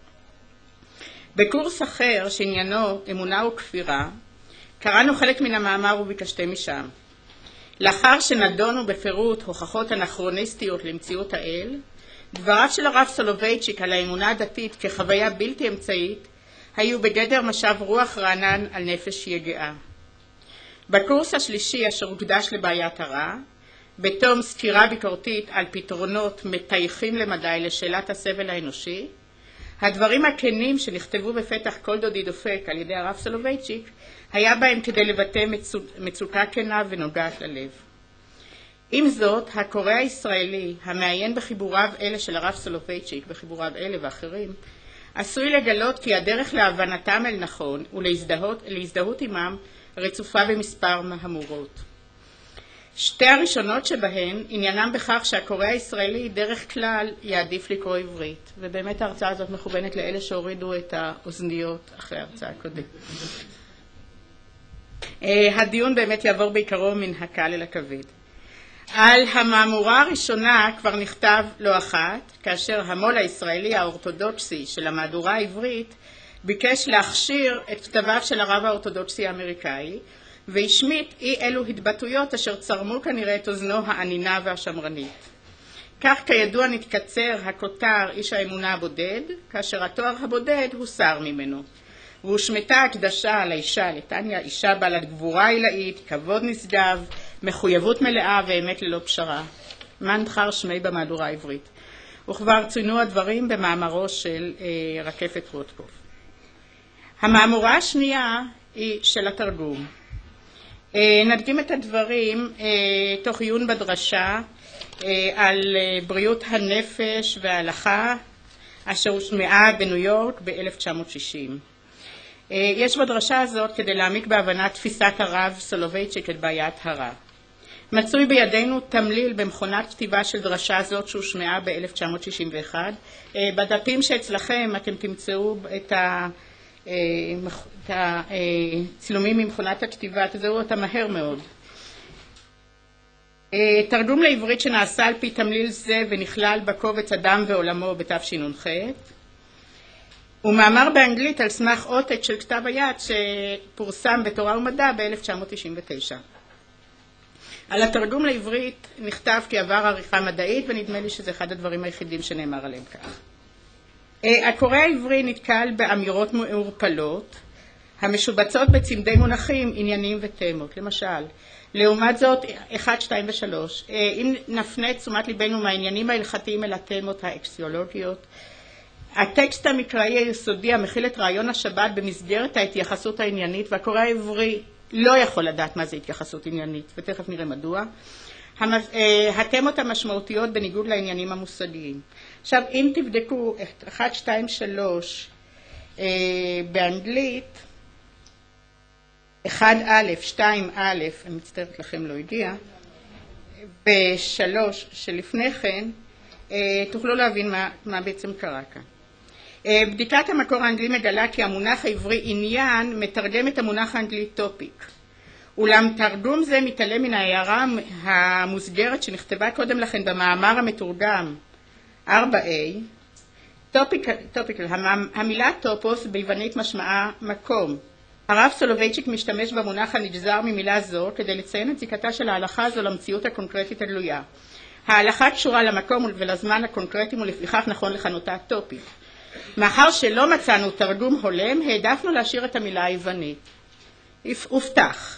בקורס אחר שעניינו אמונה וכפירה, קראנו חלק מן המאמר וביקשתם משם. לאחר שנדונו בפירוט הוכחות אנכרוניסטיות למציאות האל, דבריו של הרב סולובייצ'יק על האמונה הדתית כחוויה בלתי אמצעית היו בגדר משב רוח רענן על נפש יגעה. בקורס השלישי אשר הוקדש לבעיית הרע, בתום סקירה ביקורתית על פתרונות מטייחים למדי לשאלת הסבל האנושי, הדברים הכנים שנכתבו בפתח כל דודי דופק על ידי הרב סולובייצ'יק היה בהם כדי לבטא מצוקה כנה ונוגעת ללב. עם זאת, הקורא הישראלי המעיין בחיבוריו אלה של הרב סולובייצ'יק, בחיבוריו אלה ואחרים, עשוי לגלות כי הדרך להבנתם אל נכון ולהזדהות להזדהות עמם רצופה במספר מהמורות. שתי הראשונות שבהן עניינם בכך שהקורא הישראלי דרך כלל יעדיף לקרוא עברית, ובאמת ההרצאה הזאת מכוונת לאלה שהורידו את האוזניות אחרי ההרצאה הקודמת. הדיון באמת יעבור בעיקרו מן הקל אל הכבד. על המאמורה הראשונה כבר נכתב לא אחת, כאשר המו"ל הישראלי האורתודוקסי של המהדורה העברית ביקש להכשיר את כתביו של הרב האורתודוקסי האמריקאי, והשמיט אי אלו התבטאויות אשר צרמו כנראה את אוזנו הענינה והשמרנית. כך כידוע נתקצר הכותר איש האמונה הבודד, כאשר התואר הבודד הוסר ממנו. והושמטה הקדשה על האישה, לטניה, אישה בעלת גבורה עילאית, כבוד נשגב, מחויבות מלאה ואמת ללא פשרה. מה נבחר שמי במהדורה העברית. וכבר צוינו הדברים במאמרו של אה, רקפת רוטקוף. המאמורה השנייה היא של התרגום. אה, נדגים את הדברים אה, תוך עיון בדרשה אה, על אה, בריאות הנפש וההלכה, אשר הושמעה בניו יורק ב-אלף תשע מאות שישים. יש בדרשה הזאת כדי להעמיק בהבנת תפיסת הרב סולובייצ'יק את בעיית הרע. מצוי בידינו תמליל במכונת כתיבה של דרשה הזאת שהושמעה ב-אלף תשע מאות שישים ואחת. בדפים שאצלכם אתם תמצאו את את הצילומים ממכונת הכתיבה, תזהו אותה מהר מאוד. תרגום לעברית שנעשה על פי תמליל זה ונכלל בקובץ אדם ועולמו בתשנ"ח, ומאמר באנגלית על סמך עותק של כתב היד שפורסם בתורה ומדע ב-אלף תשע מאות תשעים ותשע. על התרגום לעברית נכתב כי עבר עריכה מדעית, ונדמה לי שזה אחד הדברים היחידים שנאמר עליהם כך. הקורא העברי נתקל באמירות מעורפלות המשובצות בצמדי מונחים, עניינים ותמות. למשל, לעומת זאת, אחת, שתיים ושלוש, אם נפנה את תשומת ליבנו מהעניינים ההלכתיים אל התמות האקסיולוגיות, הטקסט המקראי היסודי המכיל את רעיון השבת במסגרת ההתייחסות העניינית, והקורא העברי לא יכול לדעת מה זה התייחסות עניינית, ותכף נראה מדוע. התמות המשמעותיות בניגוד לעניינים המושגיים. עכשיו, אם תבדקו את אחת, שתיים, שלוש באנגלית, אחד א', שתיים א', אני מצטערת לכם לא הגיע, ושלוש שלפני כן, תוכלו להבין מה, מה בעצם קרה כאן. בדיקת המקור האנגלי מגלה כי המונח העברי עניין מתרגם את המונח האנגלי טופיק. אולם תרגום זה מתעלם מן ההערה המוסגרת שנכתבה קודם לכן במאמר המתורגם ארבע איי. טופיק, טופיק, המילה טופוס ביוונית משמעה מקום. הרב סולובייצ'יק משתמש במונח הנגזר ממילה זו כדי לציין את זיקתה של ההלכה הזו למציאות הקונקרטית הגלויה. ההלכה קשורה למקום ולזמן הקונקרטיים ולפיכך נכון לכנותה טופיק. מאחר שלא מצאנו תרגום הולם, העדפנו להשאיר את המילה היוונית. הובטח.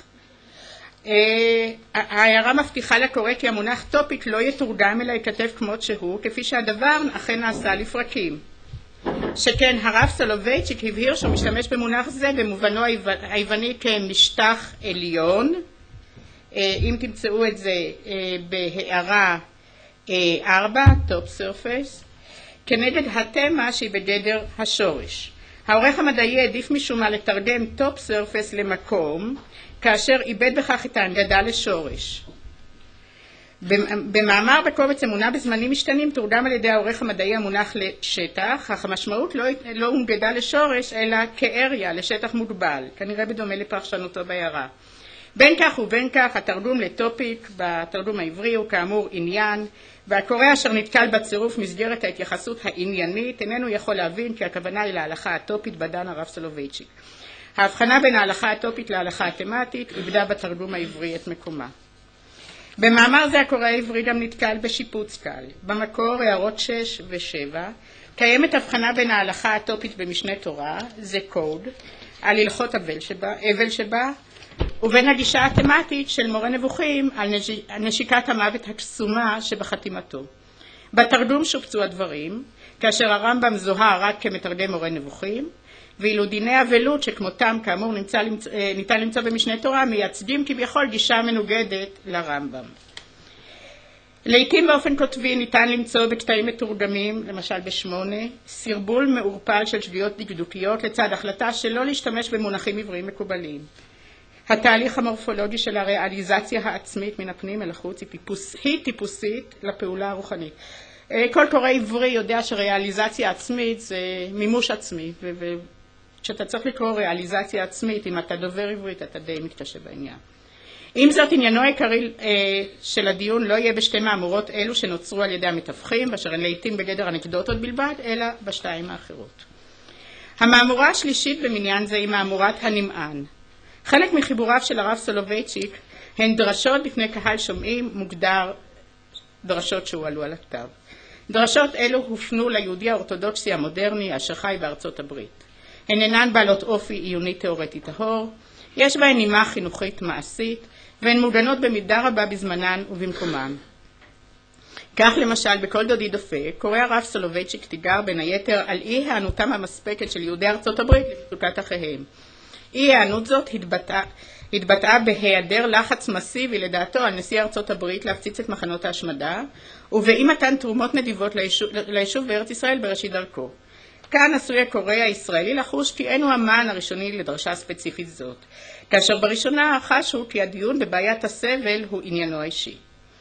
ההערה מבטיחה לקורא כי המונח טופיק לא יתורגם אלא ייכתב כמות שהוא, כפי שהדבר אכן נעשה לפרקים. שכן הרב סולובייצ'יק הבהיר שהוא משתמש במונח זה במובנו היווני כמשטח עליון. אם תמצאו את זה בהערה ארבע, top surface, כנגד התמה שהיא בגדר השורש. העורך המדעי העדיף משום מה לתרגם top surface למקום, כאשר איבד בכך את ההנגדה לשורש. במאמר בקובץ אמונה בזמנים משתנים תורגם על ידי העורך המדעי המונח לשטח, אך המשמעות לא, לא הונגדה לשורש אלא כאריה, לשטח מוגבל, כנראה בדומה לפרשנותו בהערה. בין כך ובין כך התרגום לטופיק בתרגום העברי הוא כאמור עניין, והקורא אשר נתקל בצירוף מסגרת ההתייחסות העניינית איננו יכול להבין כי הכוונה היא להלכה הטופית בדן הרב סולובייצ'יק. ההבחנה בין ההלכה הטופית להלכה התמטית איבדה בתרגום העברי את מקומה. במאמר זה הקורא העברי גם נתקל בשיפוץ קל. במקור הערות שש ושבע קיימת הבחנה בין ההלכה הטופית במשנה תורה, זה קוד, על הלכות אבל שבה, אבל שבה, ובין הגישה התמטית של מורה נבוכים על נשיקת המוות הקסומה שבחתימתו. בתרגום שופצו הדברים, כאשר הרמב"ם זוהה רק כמתרגם מורה נבוכים, ואילו דיני אבלות שכמותם כאמור נמצא, ניתן למצוא במשנה תורה מייצגים כביכול גישה מנוגדת לרמב"ם. לעתים באופן כותבי ניתן למצוא בקטעים מתורגמים, למשל בשמונה, סרבול מעורפל של שגיאות דקדוקיות לצד החלטה שלא להשתמש במונחים עבריים מקובלים. התהליך המורפולוגי של הריאליזציה העצמית מן הפנים אל החוץ היא, טיפוס, היא טיפוסית לפעולה הרוחנית. כל קורא עברי יודע שריאליזציה עצמית זה מימוש עצמי, וכשאתה צריך לקרוא ריאליזציה עצמית, אם אתה דובר עברית, אתה די מתקשה בעניין. עם זאת, עניינו העיקרי של הדיון לא יהיה בשתי מאמורות אלו שנוצרו על ידי המתווכים, אשר הן לעתים בגדר אנקדוטות בלבד, אלא בשתיים האחרות. המאמורה השלישית במניין זה היא מאמורת הנמען. חלק מחיבוריו של הרב סולובייצ'יק הן דרשות בפני קהל שומעים, מוגדר דרשות שהועלו על הכתב. דרשות אלו הופנו ליהודי האורתודוקסי המודרני אשר חי בארצות הברית. הן אינן בעלות אופי עיוני תיאורטי טהור, יש בהן נימה חינוכית מעשית, והן מוגנות במידה רבה בזמנן ובמקומן. כך למשל בכל דודי דופק, קורא הרב סולובייצ'יק תיגר בין היתר על אי הענותם המספקת של יהודי ארצות הברית למצוקת אחיהם. אי הענות זאת התבטאה, התבטאה בהיעדר לחץ מסיבי לדעתו על נשיא ארצות הברית להפציץ את מחנות ההשמדה, ובאי מתן תרומות נדיבות ליישוב, ליישוב בארץ ישראל בראשית דרכו. כאן עשוי הקורא הישראלי לחוש כי אינו המן הראשוני לדרשה ספציפית זאת, כאשר בראשונה חשו כי הדיון בבעיית הסבל הוא עניינו האישי.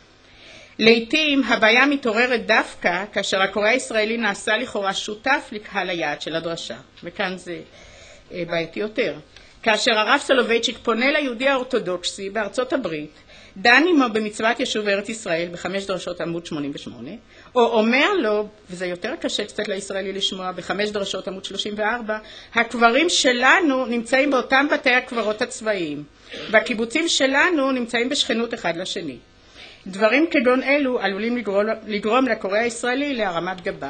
לעתים הבעיה מתעוררת דווקא כאשר הקורא הישראלי נעשה לכאורה שותף לקהל היעד של הדרשה, וכאן זה בעייתי יותר. כאשר הרב סולובייצ'יק פונה ליהודי האורתודוקסי בארצות הברית, דן עמו במצוות יישוב ארץ ישראל בחמש דרשות עמוד שמונים ושמונה, או אומר לו, וזה יותר קשה קצת לישראלי לשמוע, בחמש דרשות עמוד שלושים וארבע, הקברים שלנו נמצאים באותם בתי הקברות הצבאיים, והקיבוצים שלנו נמצאים בשכנות אחד לשני. דברים כגון אלו עלולים לגרום, לגרום לקורא הישראלי להרמת גבה.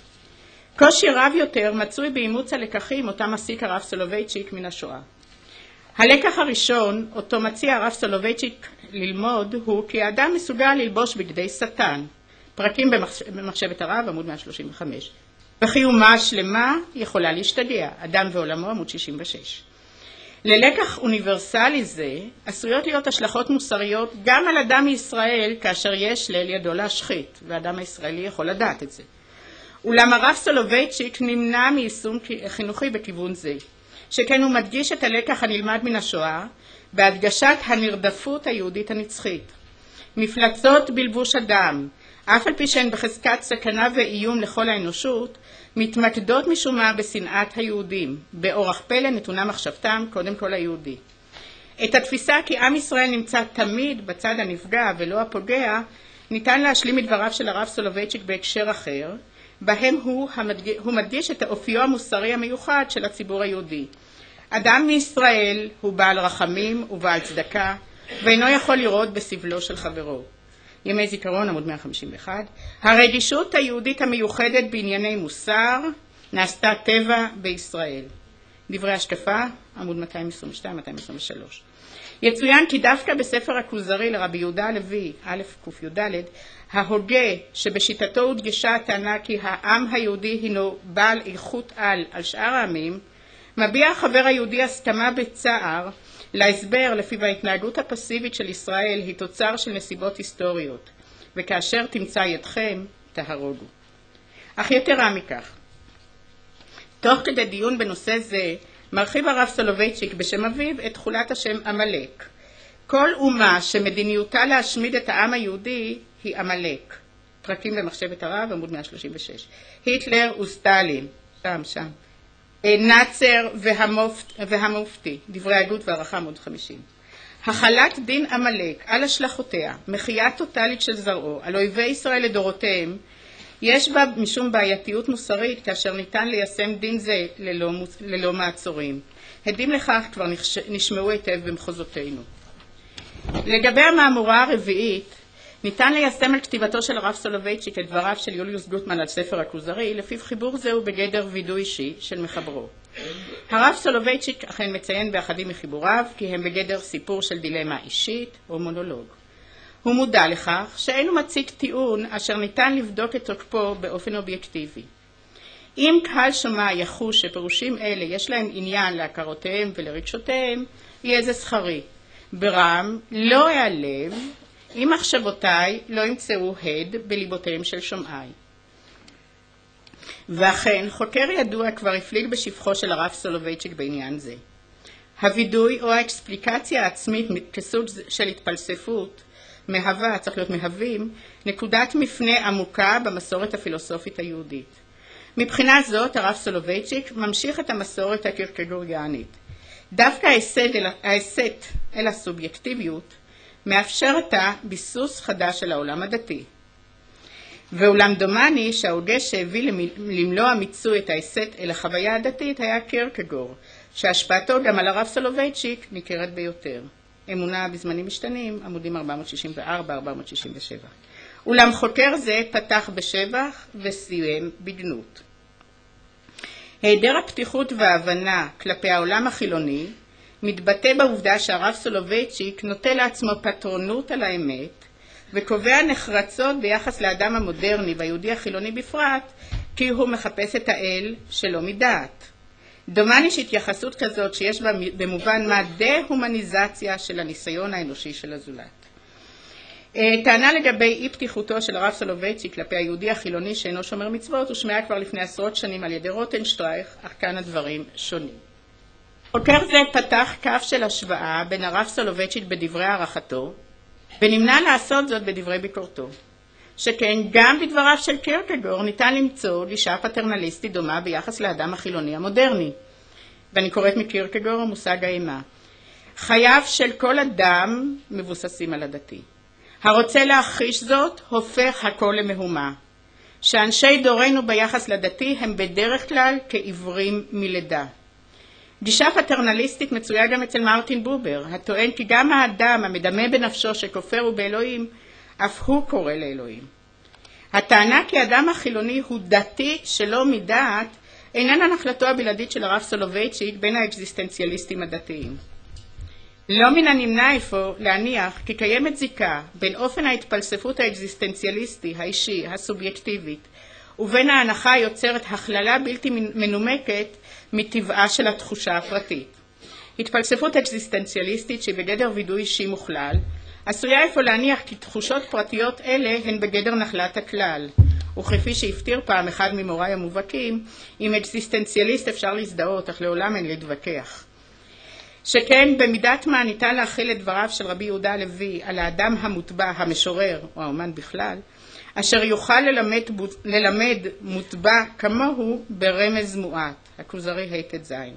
קושי רב יותר מצוי באימוץ הלקחים אותם מסיק הרב סולובייצ'יק מן השואה. הלקח הראשון אותו מציע הרב סולובייצ'יק ללמוד הוא כי האדם מסוגל ללבוש בגדי שטן, פרקים במחש... במחשבת הרב עמוד מאה שלושים וחמש, וכי אומה שלמה יכולה להשתגע, אדם ועולמו עמוד שישים ושש. ללקח אוניברסלי זה עשויות להיות השלכות מוסריות גם על אדם מישראל כאשר יש ליל ידו להשחית, והאדם הישראלי יכול לדעת את זה. אולם הרב סולובייצ'יק נמנע מיישום חינוכי בכיוון זה, שכן הוא מדגיש את הלקח הנלמד מן השואה בהדגשת הנרדפות היהודית הנצחית. מפלצות בלבוש אדם, אף על פי שהן בחזקת סכנה ואיום לכל האנושות, מתמקדות משום מה בשנאת היהודים, באורח פלא נתונה מחשבתם קודם כל היהודי. את התפיסה כי עם ישראל נמצא תמיד בצד הנפגע ולא הפוגע, ניתן להשלים מדבריו של הרב סולובייצ'יק בהקשר אחר, בהם הוא, המדגיש, הוא מדגיש את האופיו המוסרי המיוחד של הציבור היהודי. אדם מישראל הוא בעל רחמים ובעל צדקה, ואינו יכול לראות בסבלו של חברו. ימי זיכרון עמוד מאה חמישים ואחת. הרגישות היהודית המיוחדת בענייני מוסר נעשתה טבע בישראל. דברי השקפה עמוד מאתיים עשרים ושתיים מאתיים עשרים ושלוש. יצוין כי דווקא בספר הכוזרי לרבי יהודה הלוי א' ק"ד, ההוגה שבשיטתו הודגשה הטענה כי העם היהודי הינו בעל איכות על על שאר העמים, מביע החבר היהודי הסכמה בצער להסבר לפיו ההתנהגות הפסיבית של ישראל היא תוצר של נסיבות היסטוריות, וכאשר תמצא ידכם תהרוגו. אך יתרה מכך, תוך כדי דיון בנושא זה מרחיב הרב סולובייצ'יק בשם אביו את תחולת השם עמלק. כל אומה שמדיניותה להשמיד את העם היהודי היא עמלק. פרקים במחשבת הרב עמוד מאה שלושים ושש. היטלר וסטלין, שם שם. נאצר והמופת, והמופתי, דברי הגות והערכה עמוד חמישים. החלת דין עמלק על השלכותיה, מחייה טוטלית של זרעו, על אויבי ישראל לדורותיהם, יש בה משום בעייתיות מוסרית כאשר ניתן ליישם דין זה ללא, ללא מעצורים. הדים לכך כבר נשמעו היטב במחוזותינו. לגבי המאמורה הרביעית, ניתן ליישם על כתיבתו של הרב סולובייצ'יק את דבריו של יוליוס גוטמן על ספר הכוזרי, לפיו חיבור זהו בגדר וידוי אישי של מחברו. הרב סולובייצ'יק אכן מציין באחדים מחיבוריו כי הם בגדר סיפור של דילמה אישית או מונולוג. הוא מודע לכך שאינו מציג טיעון אשר ניתן לבדוק את תוקפו באופן אובייקטיבי. אם קהל שומע יחוש שפירושים אלה יש להם עניין להכרותיהם ולרגשותיהם, יהיה זה שכרי. ברם לא העלב אם מחשבותיי לא ימצאו הד בליבותיהם של שומעי. ואכן, חוקר ידוע כבר הפליג בשפחו של הרב סולובייצ'יק בעניין זה. הווידוי או האקספליקציה העצמית כסוג של התפלספות מהווה, צריך להיות מהווים, נקודת מפנה עמוקה במסורת הפילוסופית היהודית. מבחינה זאת, הרב סולובייצ'יק ממשיך את המסורת הקירקגוריאנית. דווקא ההסת אל הסובייקטיביות מאפשרתה ביסוס חדש של העולם הדתי. ואולם דומני שההוגה שהביא למלוא המיצוי את ההסת אל החוויה הדתית היה קירקגור, שהשפעתו גם על הרב סולובייצ'יק ניכרת ביותר. אמונה בזמנים משתנים, עמודים ארבע מאות שישים וארבע עד ארבע מאות שישים ושבע. אולם חוקר זה פתח בשבח וסיים בגנות. היעדר הפתיחות וההבנה כלפי העולם החילוני מתבטא בעובדה שהרב סולובייצ'יק נוטה לעצמו פטרונות על האמת וקובע נחרצות ביחס לאדם המודרני והיהודי החילוני בפרט כי הוא מחפש את האל שלא מדעת. דומני שהתייחסות כזאת שיש בה במובן מה דה-הומניזציה של הניסיון האנושי של הזולת. טענה לגבי אי פתיחותו של הרב סולובייצ'יק כלפי היהודי החילוני שאינו שומר מצוות הושמעה כבר לפני עשרות שנים על ידי רוטנשטרייך, אך כאן הדברים שונים. חוקר זה פתח קו של השוואה בין הרב סולובייצ'יק בדברי הערכתו ונמנע לעשות זאת בדברי ביקורתו. שכן גם בדבריו של קירקגור ניתן למצוא גישה פטרנליסטית דומה ביחס לאדם החילוני המודרני. ואני קוראת מקירקגור המושג האימה. חייו של כל אדם מבוססים על הדתי. הרוצה להכחיש זאת הופך הכל למהומה. שאנשי דורנו ביחס לדתי הם בדרך כלל כעיוורים מלידה. גישה פטרנליסטית מצויה גם אצל מרטין בובר, הטוען כי גם האדם המדמה בנפשו שכופר הוא באלוהים, אף הוא קורא לאלוהים. הטענה כי האדם החילוני הוא דתי שלא מדעת, איננה נחלתו הבלעדית של הרב סולובייצ'יק בין האקזיסטנציאליסטים הדתיים. לא מן הנמנע אפוא להניח כי קיימת זיקה בין אופן ההתפלספות האקזיסטנציאליסטי, האישי, הסובייקטיבית, ובין ההנחה היוצרת הכללה בלתי מנומקת מטבעה של התחושה הפרטית. התפלספות אקזיסטנציאליסטית שבגדר וידוי אישי מוכלל, עשויה אפוא להניח כי תחושות פרטיות אלה הן בגדר נחלת הכלל, וכפי שהפתיר פעם אחד ממוריי המובהקים, עם אקזיסטנציאליסט אפשר להזדהות, אך לעולם אין להתווכח. שכן במידת מה ניתן להכיל את דבריו של רבי יהודה הלוי על האדם המוטבע, המשורר או האומן בכלל, אשר יוכל ללמד, ללמד מוטבע כמוהו ברמז מועט, הכוזרי היטת זין.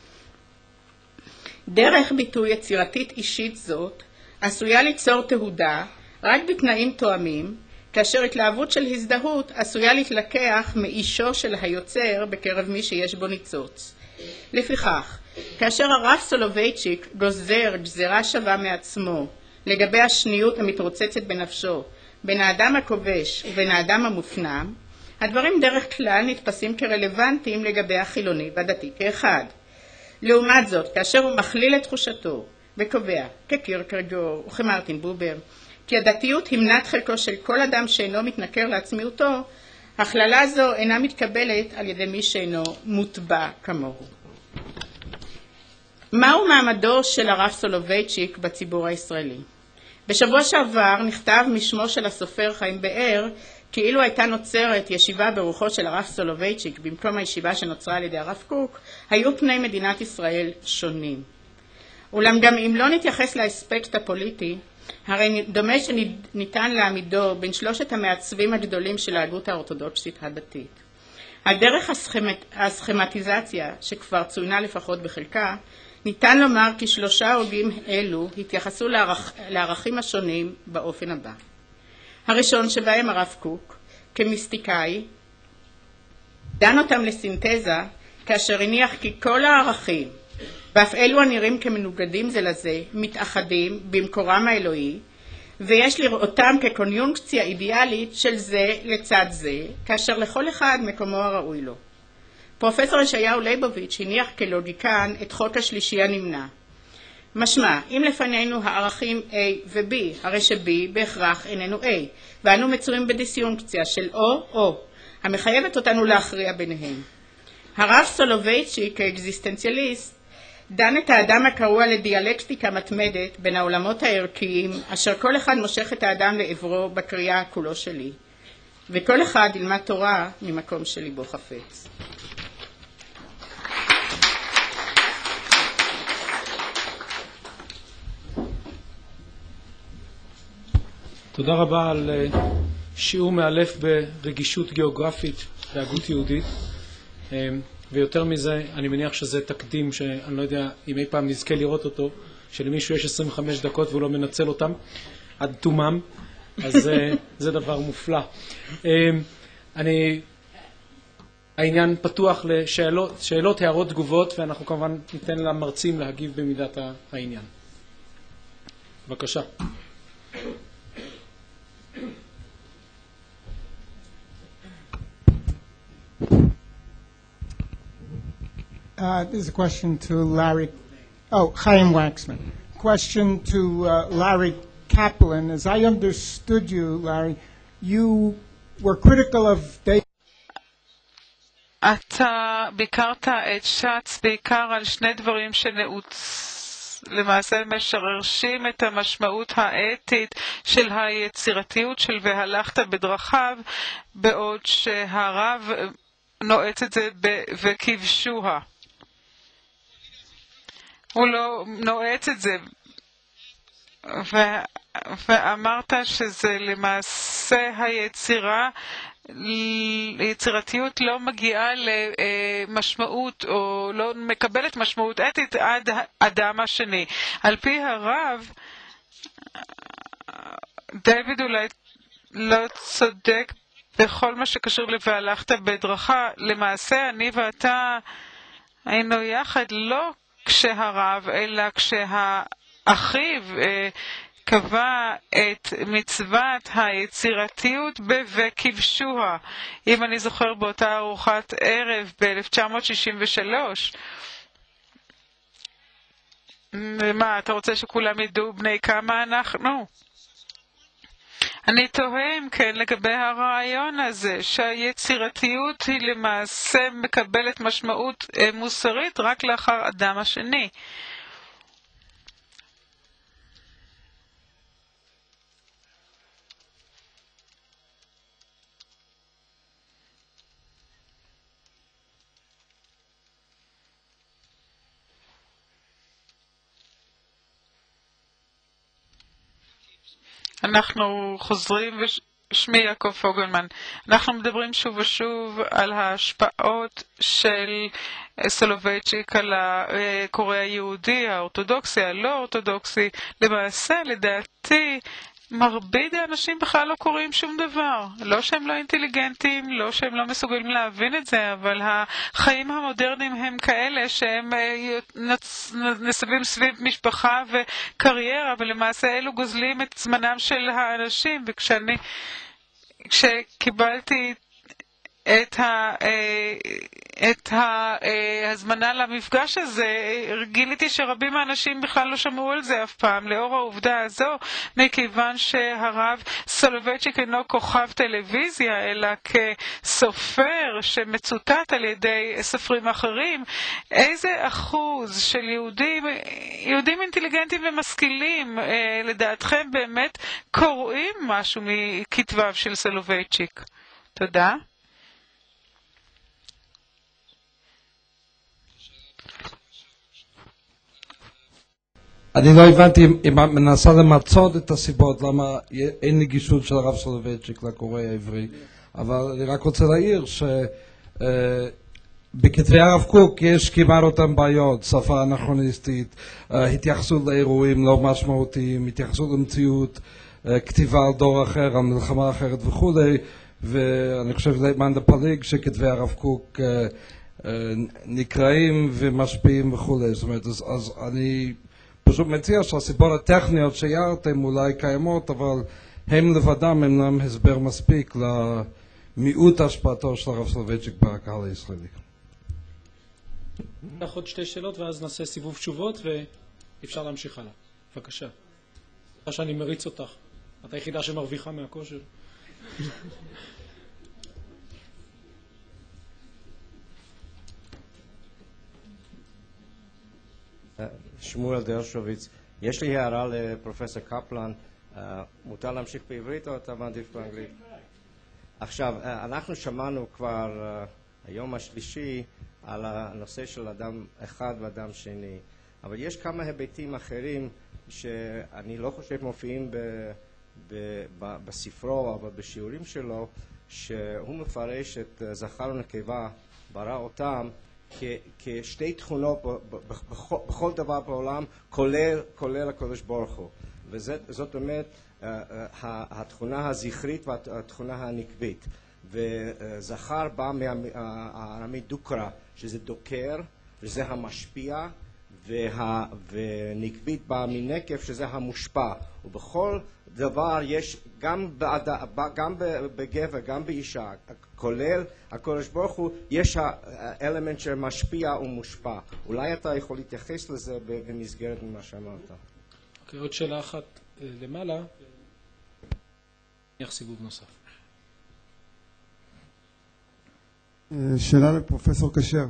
דרך ביטוי יצירתית אישית זאת עשויה ליצור תהודה רק בתנאים תואמים, כאשר התלהבות של הזדהות עשויה להתלקח מאישו של היוצר בקרב מי שיש בו ניצוץ. לפיכך, כאשר הרב סולובייצ'יק גוזר גזירה שווה מעצמו לגבי השניות המתרוצצת בנפשו בין האדם הכובש ובין האדם המופנם, הדברים דרך כלל נתפסים כרלוונטיים לגבי החילוני והדתי כאחד. לעומת זאת, כאשר הוא מכליל את תחושתו וקובע, כקירקגור וכמרטין בובר, כי הדתיות היא מנת חלקו של כל אדם שאינו מתנכר לעצמיותו, הכללה זו אינה מתקבלת על ידי מי שאינו מוטבע כמוהו. מהו מעמדו של הרב סולובייצ'יק בציבור הישראלי? בשבוע שעבר נכתב משמו של הסופר חיים באר כאילו הייתה נוצרת ישיבה ברוחו של הרב סולובייצ'יק במקום הישיבה שנוצרה על ידי הרב קוק, היו פני מדינת ישראל שונים. אולם גם אם לא נתייחס לאספקט הפוליטי, הרי דומה שניתן להעמידו בין שלושת המעצבים הגדולים של ההגות האורתודוקסית הדתית. הדרך הסכמט, הסכמטיזציה, שכבר צוינה לפחות בחלקה, ניתן לומר כי שלושה הוגים אלו התייחסו לערכ, לערכים השונים באופן הבא. הראשון שבהם הרב קוק, כמיסטיקאי, דן אותם לסינתזה, כאשר הניח כי כל הערכים, ואף אלו הנראים כמנוגדים זה לזה, מתאחדים במקורם האלוהי, ויש לראותם כקוניונקציה אידיאלית של זה לצד זה, כאשר לכל אחד מקומו הראוי לו. פרופסור ישעיהו ליבוביץ' הניח כלוגיקן את חוק השלישי הנמנע. משמע, אם לפנינו הערכים A ו-B, הרי ש-B בהכרח איננו A, ואנו מצויים בדיסיונקציה של או-או, המחייבת אותנו להכריע ביניהם. הרב סולובייצ'יק כאקזיסטנציאליסט דן את האדם הקרוע לדיאלקטיקה מתמדת בין העולמות הערכיים, אשר כל אחד מושך את האדם לעברו בקריאה כולו שלי, וכל אחד ילמד תורה ממקום שליבו חפץ. תודה רבה על שיעור מאלף ברגישות גיאוגרפית והגות יהודית, ויותר מזה אני מניח שזה תקדים שאני לא יודע אם אי פעם נזכה לראות אותו, שלמישהו יש עשרים וחמש דקות והוא לא מנצל אותם עד תומם, אז זה, זה דבר מופלא. אני, העניין פתוח לשאלות, שאלות, הערות, תגובות, ואנחנו כמובן ניתן למרצים להגיב במידת העניין. בבקשה. Uh, this is a question to Larry. Oh, Chaim Waxman. Question to uh, Larry Kaplan. As I understood you, Larry, you were critical of David. אתה ביקרת את שץ בעיקר על שני דברים שנעוץ למעשה משרשים את המשמעות האתית של היצירתיות של והלכת בדרכיו, בעוד שהרב נועץ את זה וכבשוה. הוא לא נועץ את זה, ו... ואמרת שזה למעשה היצירה יצירתיות לא מגיעה למשמעות או לא מקבלת משמעות אתית עד האדם השני. על פי הרב, דיוויד אולי לא צודק בכל מה שקשור ל"והלכת בדרכה". למעשה אני ואתה היינו יחד לא כשהרב אלא כשהאחיו קבע את מצוות היצירתיות ב"וכבשוה", אם אני זוכר באותה ארוחת ערב ב-אלף תשע מאות שישים ושלוש. מה, אתה רוצה שכולם ידעו בני כמה אנחנו? אני תוהה אם כן לגבי הרעיון הזה שהיצירתיות היא למעשה מקבלת משמעות מוסרית רק לאחר אדם השני. אנחנו חוזרים, ושמי יעקב פוגלמן, אנחנו מדברים שוב ושוב על ההשפעות של סולובייצ'יק על הקורא היהודי, האורתודוקסי, הלא אורתודוקסי. למעשה, לדעתי, מרבית האנשים בכלל לא קוראים שום דבר. לא שהם לא אינטליגנטים, לא שהם לא מסוגלים להבין את זה, אבל החיים המודרניים הם כאלה שהם נסבים סביב משפחה וקריירה, ולמעשה אלו גוזלים את זמנם של האנשים. וכשאני, כשקיבלתי את ה את ההזמנה למפגש הזה, גיליתי שרבים האנשים בכלל לא שמעו על זה אף פעם, לאור העובדה הזו, מכיוון שהרב סולובייצ'יק אינו כוכב טלוויזיה, אלא כסופר שמצוטט על ידי סופרים אחרים. איזה אחוז של יהודים, יהודים אינטליגנטים ומשכילים, לדעתכם באמת קוראים משהו מכתביו של סולובייצ'יק? תודה. אני לא הבנתי אם מנסה למצות את הסיבות למה אין נגישות של הרב סולובייצ'יק לקורא העברי, אבל אני רק רוצה להעיר שבכתבי הרב קוק יש כמעט אותם בעיות: שפה אנכרוניסטית, התייחסות לאירועים לא משמעותיים, התייחסות למציאות, כתיבה על דור אחר, על מלחמה אחרת וכו'. ואני חושב למאן דפליג שכתבי הרב קוק נקראים ומשפיעים וכו'. זאת אומרת, אז, אז אני פשוט מציע שהסיבות הטכניות שיערתם אולי קיימות, אבל הם לבדם הם להם הסבר מספיק למיעוט השפעתו של הרב סולובייצ'יק בקהל הישראלי. ניקח עוד שתי שאלות ואז נעשה סיבוב תשובות ואפשר להמשיך הלאה. בבקשה. סליחה שאני מריץ אותך. את היחידה שמרוויחה מהכושר. שמואל דרשוביץ, יש לי הערה לפרופסור קפלן. מותר להמשיך בעברית או אתה מעדיף באנגלית? עכשיו, אנחנו שמענו כבר היום השלישי על הנושא של אדם אחד ואדם שני, אבל יש כמה היבטים אחרים שאני לא חושב מופיעים ב, ב, ב, בספרו אבל בשיעורים שלו, שהוא מפרש את זכר ונקבה ברא אותם כשתי תכונות בכל דבר בעולם, כולל, כולל הקדוש ברוך הוא. וזאת באמת התכונה הזכרית והתכונה הנקבית. וזכר בא מהארמית דוקרא, שזה דוקר, שזה המשפיע, ונקבית בא מנקב, שזה המושפע. ובכל דבר יש, גם, בעד, גם בגבר, גם באישה, כולל הקדוש ברוך הוא, יש האלמנט שמשפיע ומושפע. אולי אתה יכול להתייחס לזה במסגרת ממה שאמרת. אוקיי, עוד שאלה אחת למעלה. נניח סיבוב נוסף. שאלה לפרופסור כשר.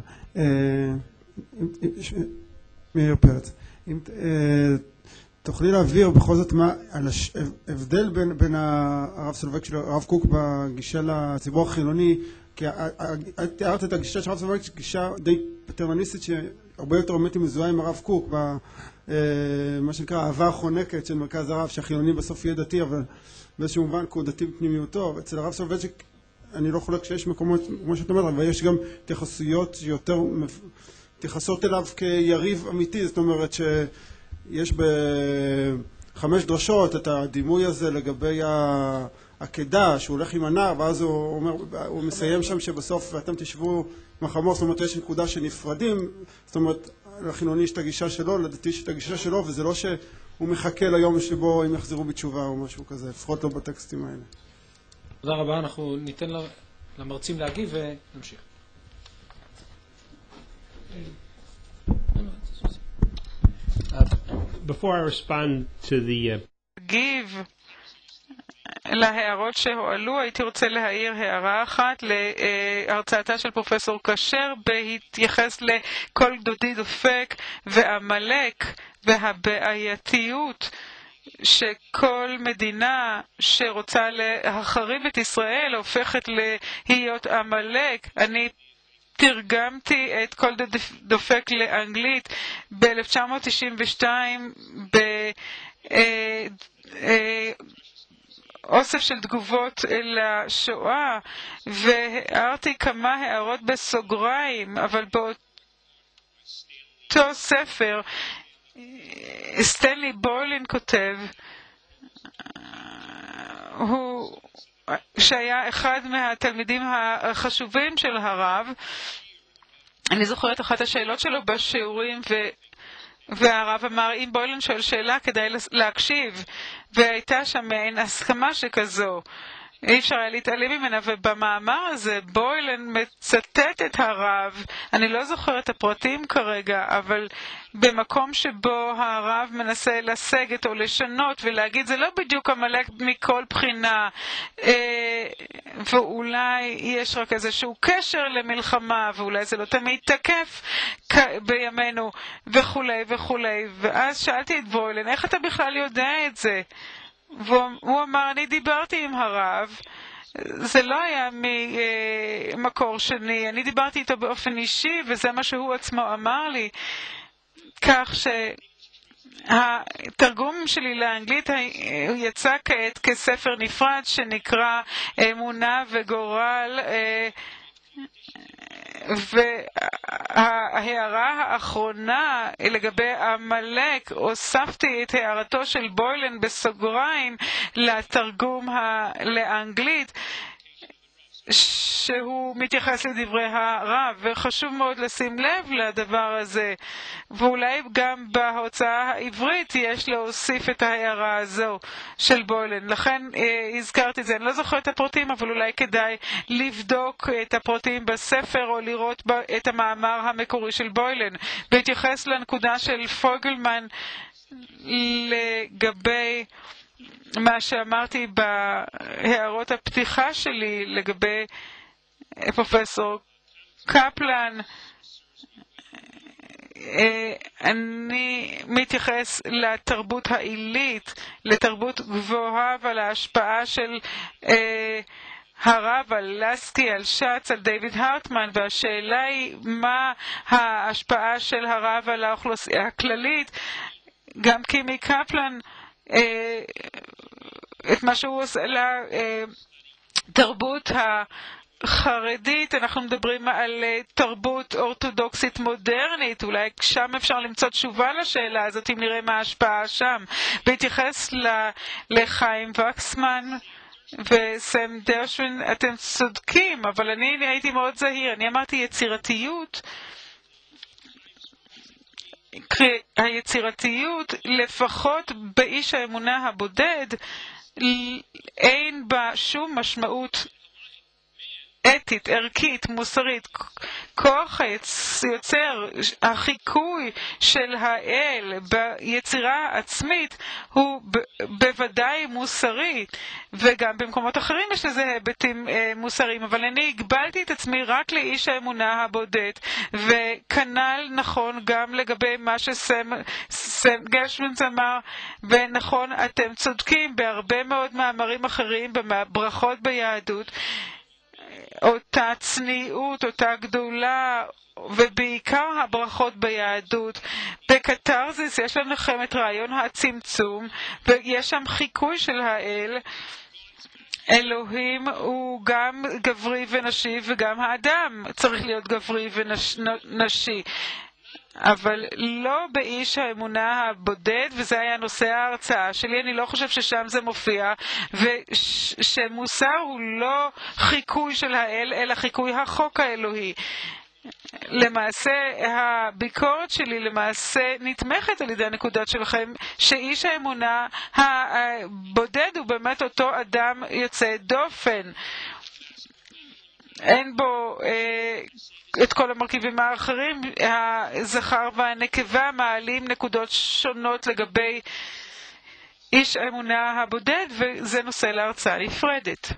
מאיר פרץ. אם תוכלי להעביר בכל זאת מה על ההבדל בין, בין הרב סולובייצ'יק הרב קוק בגישה לציבור החילוני, כי תיארת את הגישה של הרב סולובייצ'יק גישה די פטרנליסטית שהרבה יותר באמת מזוהה עם הרב קוק במה שנקרא אהבה החונקת של מרכז הרב, שהחילוני בסוף יהיה דתי אבל באיזשהו מובן הוא דתי בפנימיותו. אצל הרב סולובייצ'יק אני לא חולק שיש מקומות, כמו שאת אומרת, אבל יש גם התייחסויות שיותר מתייחסות אליו כיריב אמיתי, זאת אומרת שיש בחמש דרשות את הדימוי הזה לגבי העקדה, שהוא הולך עם הנער, ואז הוא אומר, הוא מסיים שם שבסוף אתם תשבו עם החמור, זאת אומרת יש נקודה שנפרדים, זאת אומרת לחילוני יש את הגישה שלו, לדתי יש את הגישה שלו, וזה לא שהוא מחכה ליום שבו הם יחזרו בתשובה או משהו כזה, לפחות לא בטקסטים האלה. תודה רבה, אנחנו ניתן למרצים להגיב ונמשיך. Before I respond to the uh, להגיב להערות שהועלו, הייתי רוצה להעיר הערה אחת להרצאתה של פרופסור קשר בהתייחס לכל גדודי דופק ועמלק והבעייתיות שכל מדינה שרוצה להחריב את ישראל הופכת להיות עמלק. אני תרגמתי את כל דופק לאנגלית ב-אלף תשע מאות תשעים ושתיים באוסף של תגובות לשואה, והערתי כמה הערות בסוגריים, אבל באותו ספר סטנלי בוילין כותב, הוא שהיה אחד מהתלמידים החשובים של הרב. אני זוכרת אחת השאלות שלו בשיעורים, ו... והרב אמר, אם בוילין שואל שאלה כדאי להקשיב, והייתה שם מעין הסכמה שכזו, אי אפשר היה להתעלם ממנה, ובמאמר הזה בוילין מצטט את הרב, אני לא זוכר את הפרטים כרגע, אבל במקום שבו הרב מנסה לסגת או לשנות ולהגיד זה לא בדיוק עמלק מכל בחינה, ואולי יש רק איזשהו קשר למלחמה, ואולי זה לא תמיד תקף בימינו וכולי וכולי. ואז שאלתי את בוילין, איך אתה בכלל יודע את זה? והוא אמר, אני דיברתי עם הרב, זה לא היה ממקור שני, אני דיברתי איתו באופן אישי, וזה מה שהוא עצמו אמר לי. כך שהתרגום שלי לאנגלית יצא כעת כספר נפרד שנקרא אמונה וגורל, וההערה האחרונה לגבי עמלק, הוספתי את הערתו של בוילין בסוגריים לתרגום לאנגלית שהוא מתייחס לדברי הרב, וחשוב מאוד לשים לב לדבר הזה, ואולי גם בהוצאה העברית יש להוסיף את ההערה הזו של בוילין. לכן אה, הזכרתי את זה, אני לא זוכר את הפרטים, אבל אולי כדאי לבדוק את הפרטים בספר או לראות את המאמר המקורי של בוילין. בהתייחס לנקודה של פוגלמן לגבי מה שאמרתי בהערות הפתיחה שלי לגבי פרופסור קפלן, אני מתייחס לתרבות העילית, לתרבות גבוהה ועל ההשפעה של הרב על לסקי, על שץ, על דיוויד הרטמן, והשאלה היא מה ההשפעה של הרב על האוכלוסייה הכללית. גם קימי קפלן, את מה שהוא עושה לתרבות החרדית, אנחנו מדברים על תרבות אורתודוקסית מודרנית, אולי שם אפשר למצוא תשובה לשאלה הזאת אם נראה מה ההשפעה שם. בהתייחס לחיים וקסמן וסם דרשווין, אתם צודקים, אבל אני הייתי מאוד זהיר, אני אמרתי יצירתיות, היצירתיות, לפחות באיש האמונה הבודד, אין בה שום משמעות אתית, ערכית, מוסרית. כוח היוצר, החיקוי של האל ביצירה עצמית הוא בוודאי מוסרי, וגם במקומות אחרים יש לזה היבטים מוסריים, אבל אני הגבלתי את עצמי רק לאיש האמונה הבודד, וכנ"ל נכון גם לגבי מה שסם גרשווינס אמר, ונכון, אתם צודקים בהרבה מאוד מאמרים אחרים בברכות ביהדות, אותה צניעות, אותה גדולה, ובעיקר הברכות ביהדות. בקטרזיס יש לכם את רעיון הצמצום, ויש שם חיקוי של האל, אלוהים הוא גם גברי ונשי, וגם האדם צריך להיות גברי ונשי. אבל לא באיש האמונה הבודד, וזה היה נושא ההרצאה שלי. אני לא חושב ששם זה מופיע, ושמוסר הוא לא חיקוי של האל, אלא חיקוי החוק האלוהי. למעשה הביקורת שלי למעשה נתמכת על ידי הנקודות שלכם, שאיש האמונה הבודד הוא באמת אותו אדם יוצא דופן. אין בו אה, את כל המרכיבים האחרים. הזכר והנקבה מעלים נקודות שונות לגבי איש האמונה הבודד, וזה נושא להרצאה נפרדת.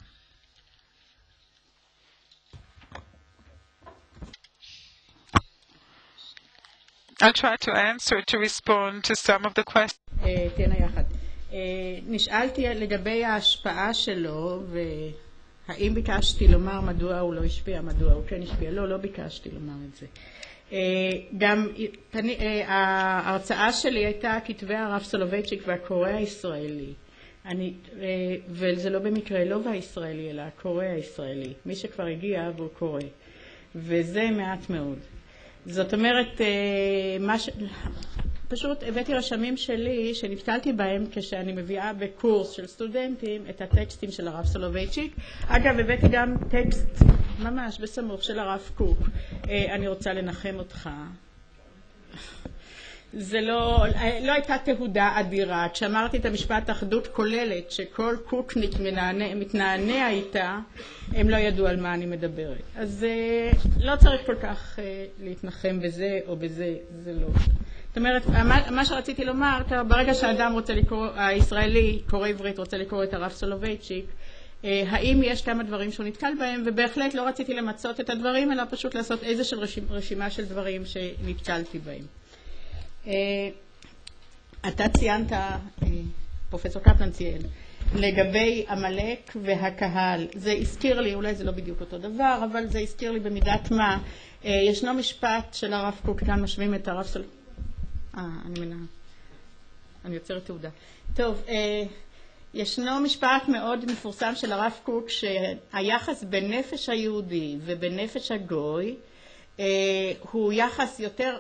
I'll try to answer, to respond to some of the questions. תהיינה יחד. נשאלתי לגבי ההשפעה שלו, והאם ביקשתי לומר מדוע הוא לא השפיע, מדוע הוא כן השפיע. לא, לא ביקשתי לומר את זה. גם ההרצאה שלי הייתה כתבי הרב סולובייצ'יק והקורא הישראלי. אני, וזה לא במקרה לא והישראלי, אלא הקורא הישראלי. מי שכבר הגיע והוא קורא. וזה מעט מאוד. זאת אומרת, מה ש... פשוט הבאתי רשמים שלי שנפתלתי בהם כשאני מביאה בקורס של סטודנטים את הטקסטים של הרב סולובייצ'יק. אגב, הבאתי גם טקסט ממש בסמוך של הרב קוק. אני רוצה לנחם אותך. זה לא, לא הייתה תהודה אדירה. כשאמרתי את המשפט אחדות כוללת שכל קוקניק מתנענע, מתנענע איתה, הם לא ידעו על מה אני מדברת. אז לא צריך כל כך להתנחם בזה או בזה, זה לא. זאת אומרת, מה שרציתי לומר, ברגע שהאדם רוצה לקרוא, הישראלי, קורא עברית, רוצה לקרוא את הרב סולובייצ'יק, האם יש כמה דברים שהוא נתקל בהם, ובהחלט לא רציתי למצות את הדברים, אלא פשוט לעשות איזושהי רשימה של דברים שנתקלתי בהם. אתה ציינת, פרופסור קפלן ציין, לגבי עמלק והקהל. זה הזכיר לי, אולי זה לא בדיוק אותו דבר, אבל זה הזכיר לי במידת מה. ישנו משפט של הרב קוק, כאן משווים את הרב סול... אה, אני מנה... אני יוצרת תעודה. טוב, ישנו משפט מאוד מפורסם של הרב קוק, שהיחס בנפש היהודי ובנפש הגוי הוא יחס יותר...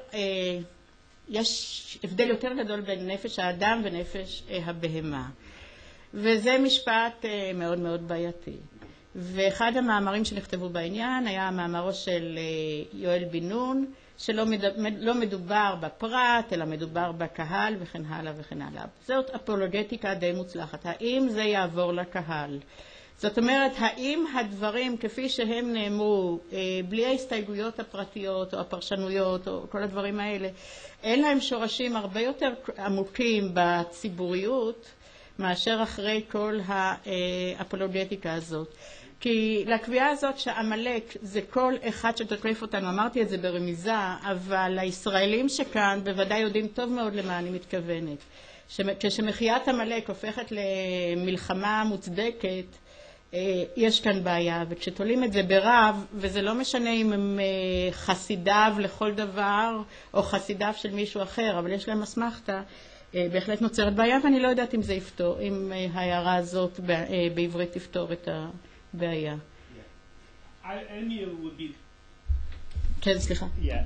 יש הבדל יותר גדול בין נפש האדם ונפש הבהמה. וזה משפט מאוד מאוד בעייתי. ואחד המאמרים שנכתבו בעניין היה המאמרו של יואל בן נון, שלא לא מדובר בפרט, אלא מדובר בקהל וכן הלאה וכן הלאה. זאת אפולוגטיקה די מוצלחת. האם זה יעבור לקהל? זאת אומרת, האם הדברים כפי שהם נאמרו, בלי ההסתייגויות הפרטיות או הפרשנויות או כל הדברים האלה, אין להם שורשים הרבה יותר עמוקים בציבוריות מאשר אחרי כל האפולוגטיקה הזאת. כי לקביעה הזאת שעמלק זה כל אחד שתוקף אותנו, אמרתי את זה ברמיזה, אבל הישראלים שכאן בוודאי יודעים טוב מאוד למה אני מתכוונת. כשמחיית עמלק הופכת למלחמה מוצדקת, יש כאן בעיה, וכשתולים את זה ברב, וזה לא משנה אם הם חסידיו לכל דבר, או חסידיו של מישהו אחר, אבל יש להם אסמכתה, בהחלט נוצרת בעיה, ואני לא יודעת אם זה יפתור, אם ההערה הזאת בעברית תפתור את הבעיה. כן, סליחה.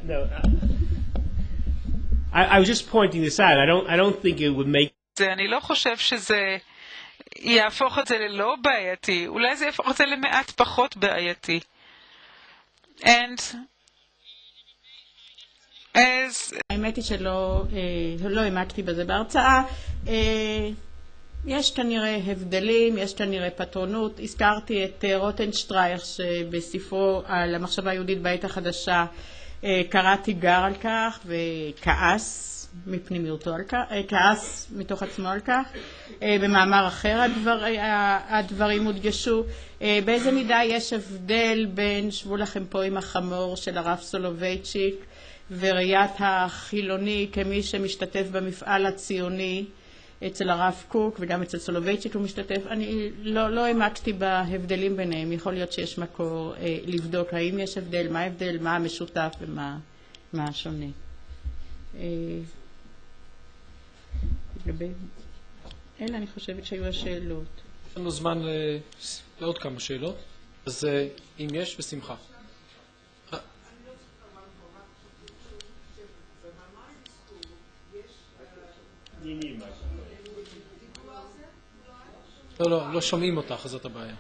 I was just pointing this out. I don't, I don't think it would make... אני לא חושב שזה יהפוך את זה ללא בעייתי. אולי זה יהפוך את זה למעט פחות בעייתי. And as... האמת היא שלא לא העמקתי בזה בהרצאה. יש כנראה הבדלים, יש כנראה פטרונות. הזכרתי את רוטנשטרייך שבספרו על המחשבה היהודית בעת החדשה קרא תיגר על כך וכעס מפנימיותו על כך, כעס מתוך עצמו על כך. במאמר אחר הדבר, הדברים הודגשו. באיזה מידה יש הבדל בין שבו לכם פה עם החמור של הרב סולובייצ'יק וראיית החילוני כמי שמשתתף במפעל הציוני אצל הרב קוק וגם אצל סולובייצ'יק הוא משתתף. אני לא, לא העמקתי בהבדלים ביניהם. יכול להיות שיש מקור אה, לבדוק האם יש הבדל, מה ההבדל, מה המשותף ומה מה השונה. אה, לגבי... אלה אני חושבת שהיו השאלות. יש לנו זמן לעוד כמה שאלות, אז אם יש, בשמחה. לא, לא, לא שומעים אותך, זאת הבעיה.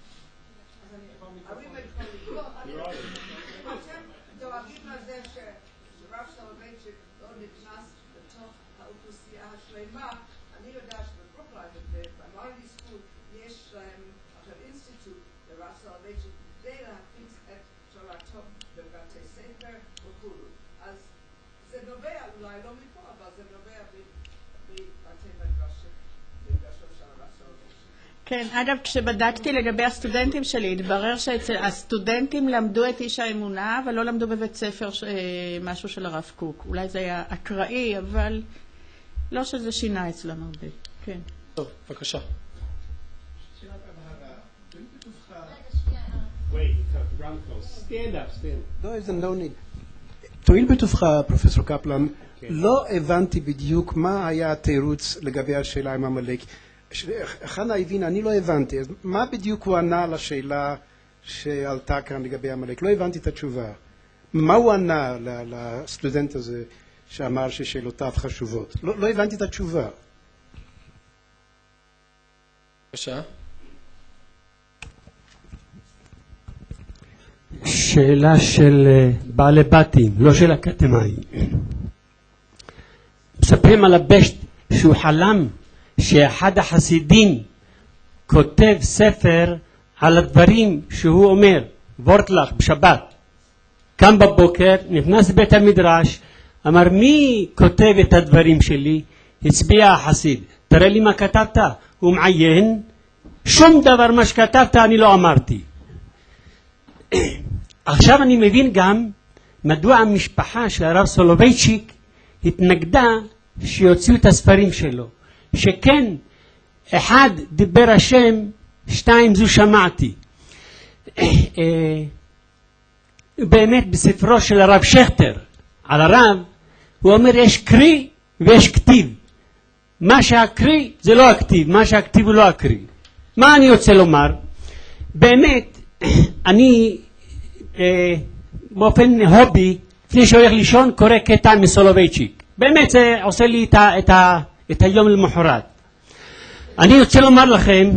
דואגים לזה שרב סולובייצ'יק לא נכנס לתוך האוכלוסייה השלמה. אני יודע שבברוקלין ובמרלי סקול יש להם עכשיו אינסטיטוט לרב סולובייצ'יק כדי להפיץ את תורתו בבתי ספר וכו'. אז זה נובע, אולי לא מפה, אבל זה נובע בבתי מדרשות של הרב סולובייצ'יק. כן, אגב, כשבדקתי לגבי הסטודנטים שלי, התברר שהסטודנטים למדו את איש האמונה, אבל לא למדו בבית ספר משהו של הרב קוק. אולי זה היה אקראי, אבל לא שזה שינה אצלם הרבה. כן. טוב, בבקשה. תואיל בטובך, פרופסור קפלן, לא הבנתי בדיוק מה היה התירוץ לגבי השאלה עם עמלק. חנה הבין, אני לא הבנתי, אז מה בדיוק הוא ענה לשאלה שעלתה כאן לגבי עמלק? לא הבנתי את התשובה. מה הוא ענה לסטודנט הזה שאמר ששאלותיו חשובות? לא, לא הבנתי את התשובה. בבקשה. שאלה של בעלי בתים, לא של אקדמאים. מספרים על הבשט שהוא חלם שאחד החסידים כותב ספר על הדברים שהוא אומר, וורטלך, בשבת. קם בבוקר, נכנס לבית המדרש, אמר, מי כותב את הדברים שלי? הצביע החסיד. תראה לי מה כתבת. הוא מעיין, שום דבר מה שכתבת אני לא אמרתי. עכשיו אני מבין גם מדוע המשפחה של הרב סולובייצ'יק התנגדה שיוציאו את הספרים שלו. שכן, אחד דיבר השם, שתיים זו שמעתי. באמת בספרו של הרב שכטר, על הרב, הוא אומר יש קרי ויש כתיב. מה שהקרי זה לא הכתיב, מה שהכתיב הוא לא הקרי. מה אני רוצה לומר? באמת, אני באופן הובי, לפני שהולך לישון, קורא קטע מסולובייצ'יק. באמת זה עושה לי את ה... את ה את היום למחרת. אני רוצה לומר לכם,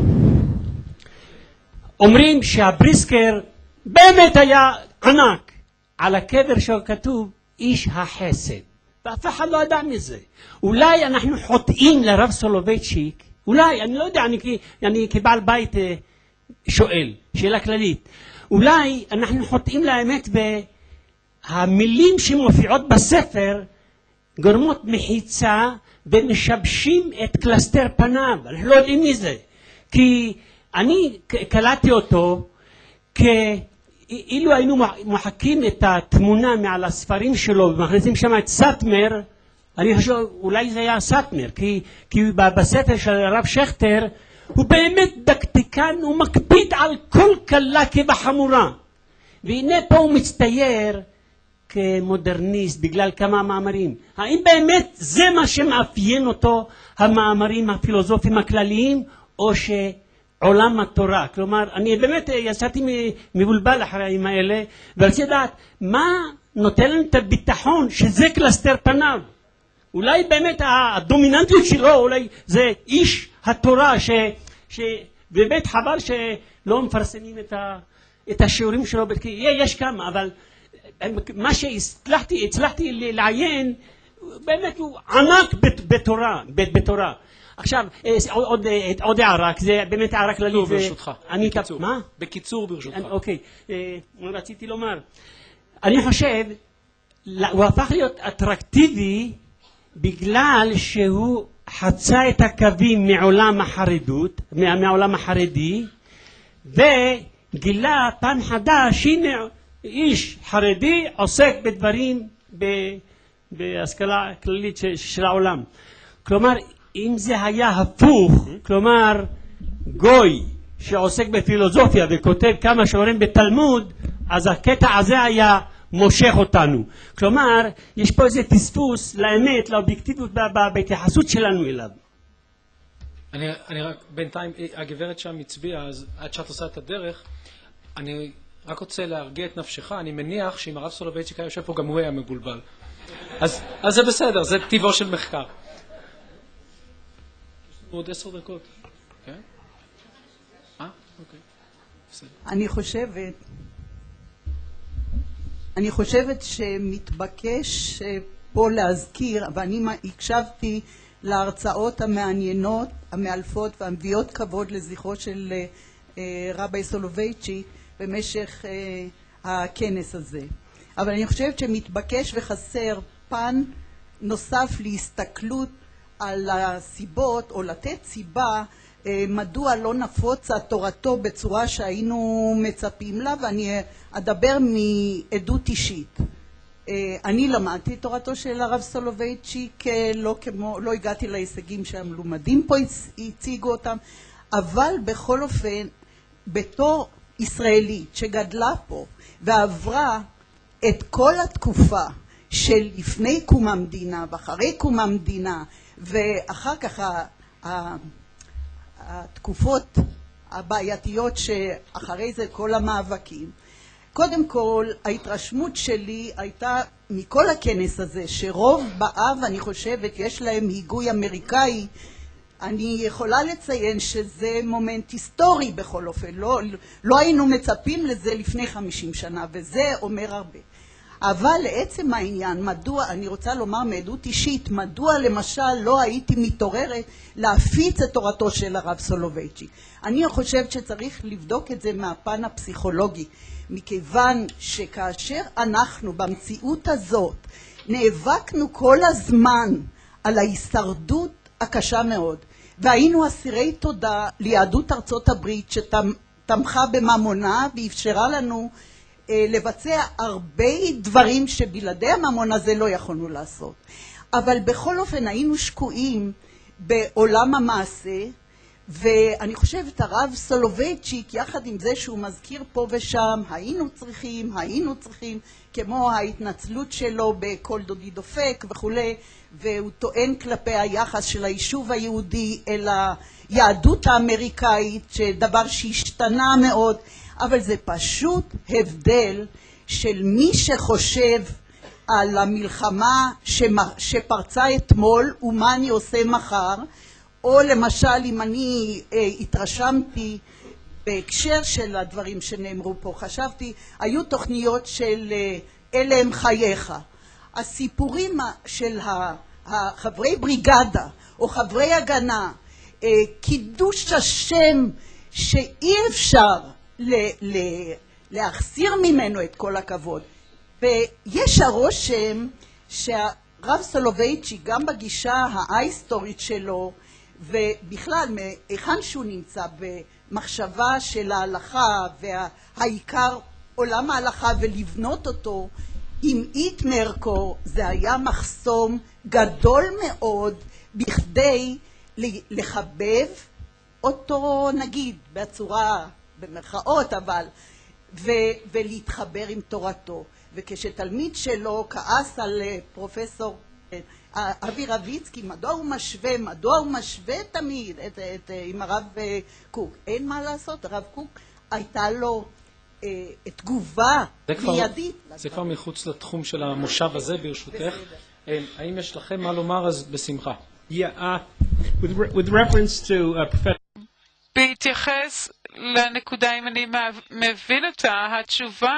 אומרים שהבריסקר באמת היה ענק. על הקבר שלו כתוב איש החסד, ואף אחד לא ידע מזה. אולי אנחנו חוטאים לרב סולובייצ'יק, אולי, אני לא יודע, אני, אני כבעל בית שואל, שאלה כללית, אולי אנחנו חוטאים לאמת והמילים שמופיעות בספר גורמות מחיצה ומשבשים את קלסטר פניו. אנחנו לא יודעים מזה. כי אני קלטתי אותו כאילו היינו מוחקים את התמונה מעל הספרים שלו ומכניסים שם את סאטמר. אני חושב אולי זה היה סאטמר, כי, כי בספר של הרב שכטר הוא באמת דקדקן, הוא מקפיד על כל קלה כבחמורה. והנה פה הוא מצטייר כמודרניסט בגלל כמה מאמרים. האם באמת זה מה שמאפיין אותו, המאמרים הפילוסופיים הכלליים, או שעולם התורה? כלומר, אני באמת יצאתי מבולבל אחרי הימים האלה, ורציתי לדעת מה נותן לנו את הביטחון שזה קלסטר פניו. אולי באמת הדומיננטיות שלו, אולי זה איש התורה, ש, שבאמת חבל שלא מפרסמים את, ה, את השיעורים שלו, כי יש כמה, אבל מה שהצלחתי הצלחתי לעיין באמת הוא ענק בתורה, בתורה. עכשיו עוד עוד הערה, זה באמת הערה כללית. ברשותך. אני מה? בקיצור ברשותך. אוקיי, רציתי לומר, אני חושב הוא הפך להיות אטרקטיבי בגלל שהוא חצה את הקווים מעולם החרדות, מהעולם החרדי, וגילה פן חדש. הנה איש חרדי עוסק בדברים בהשכלה כללית של העולם. כלומר, אם זה היה הפוך, כלומר גוי שעוסק בפילוסופיה וכותב כמה שיעורים בתלמוד, אז הקטע הזה היה מושך אותנו. כלומר, יש פה איזה פספוס לאמת, לאובייקטיביות בהתייחסות שלנו אליו. אני, אני רק, בינתיים, הגברת שם הצביעה, אז עד שאת עושה את הדרך, אני רק רוצה להרגיע את נפשך, אני מניח שאם הרב סולובייצ'יק היה יושב פה, גם הוא היה מבולבל. אז, אז זה בסדר, זה טבעו של מחקר. יש לנו עוד עשר דקות. כן? אה? אוקיי. בסדר. אני חושבת, אני חושבת שמתבקש פה להזכיר, ואני הקשבתי להרצאות המעניינות, המאלפות והמביאות כבוד לזכרו של רבי סולובייצ'יק במשך הכנס הזה. אבל אני חושבת שמתבקש וחסר פן נוסף להסתכלות על הסיבות, או לתת סיבה מדוע לא נפוצה תורתו בצורה שהיינו מצפים לה, ואני אדבר מעדות אישית. אני למדתי את תורתו של הרב סולובייצ'יק, לא כמו, לא הגעתי להישגים שהמלומדים פה הציגו אותם, אבל בכל אופן, בתור ישראלית שגדלה פה ועברה את כל התקופה של לפני קום המדינה ואחרי קום המדינה, ואחר כך התקופות הבעייתיות שאחרי זה כל המאבקים, קודם כל, ההתרשמות שלי הייתה מכל הכנס הזה, שרוב באב, אני חושבת, יש להם היגוי אמריקאי. אני יכולה לציין שזה מומנט היסטורי בכל אופן, לא, לא היינו מצפים לזה לפני חמישים שנה, וזה אומר הרבה. אבל לעצם העניין, מדוע, אני רוצה לומר מעדות אישית, מדוע למשל לא הייתי מתעוררת להפיץ את תורתו של הרב סולובייצ'יק? אני חושבת שצריך לבדוק את זה מהפן הפסיכולוגי, מכיוון שכאשר אנחנו במציאות הזאת נאבקנו כל הזמן על ההישרדות הקשה מאוד, והיינו אסירי תודה ליהדות ארצות הברית שתמכה בממונה ואפשרה לנו לבצע הרבה דברים שבלעדי הממון הזה לא יכולנו לעשות. אבל בכל אופן היינו שקועים בעולם המעשה, ואני חושבת הרב סולובייצ'יק, יחד עם זה שהוא מזכיר פה ושם, היינו צריכים, היינו צריכים, כמו ההתנצלות שלו בכל דודי דופק וכולי, והוא טוען כלפי היחס של היישוב היהודי אל היהדות האמריקאית, שדבר שהשתנה מאוד, אבל זה פשוט הבדל של מי שחושב על המלחמה שפרצה אתמול ומה אני עושה מחר, או למשל אם אני אה, התרשמתי בהקשר של הדברים שנאמרו פה, חשבתי, היו תוכניות של אה, אלה הם חייך. הסיפורים של החברי בריגדה או חברי הגנה, אה, קידוש השם שאי אפשר ל, ל, להחסיר ממנו את כל הכבוד. ויש הרושם שהרב סולובייצ'יק גם בגישה ההיסטורית שלו, ובכלל מהיכן שהוא נמצא במחשבה של ההלכה והעיקר עולם ההלכה ולבנות אותו, עם אית מרקו זה היה מחסום גדול מאוד בכדי לחבב אותו, נגיד בצורה במרכאות, אבל ו, ולהתחבר עם תורתו. וכשתלמיד שלו כעס על פרופסור אבי רביצקי, מדוע הוא משווה, מדוע הוא משווה תמיד את, את, עם הרב קוק? אין מה לעשות, הרב קוק הייתה לו אה, תגובה מיידית. זה כבר מחוץ לתחום של המושב הזה ברשותך. האם יש לכם מה לומר? אז בשמחה. Yeah, uh, with, re- with reference to uh, Professor... בהתייחס לנקודה, אם אני מבין אותה, התשובה,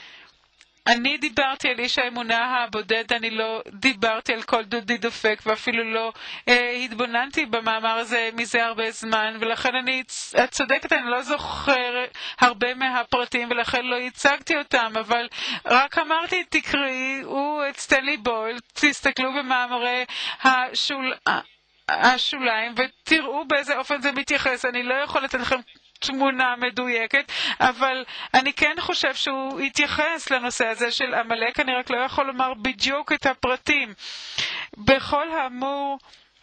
אני דיברתי על איש האמונה הבודד, אני לא דיברתי על כל דודי דופק, ואפילו לא אה, התבוננתי במאמר הזה מזה הרבה זמן, ולכן אני, את צודקת, אני לא זוכר הרבה מהפרטים, ולכן לא הצגתי אותם, אבל רק אמרתי, תקראי, הוא את סטנלי בויל, תסתכלו במאמרי השול... השוליים, ותראו באיזה אופן זה מתייחס. אני לא יכול לתת לכם תמונה מדויקת, אבל אני כן חושב שהוא התייחס לנושא הזה של עמלק, אני רק לא יכול לומר בדיוק את הפרטים. בכל האמור,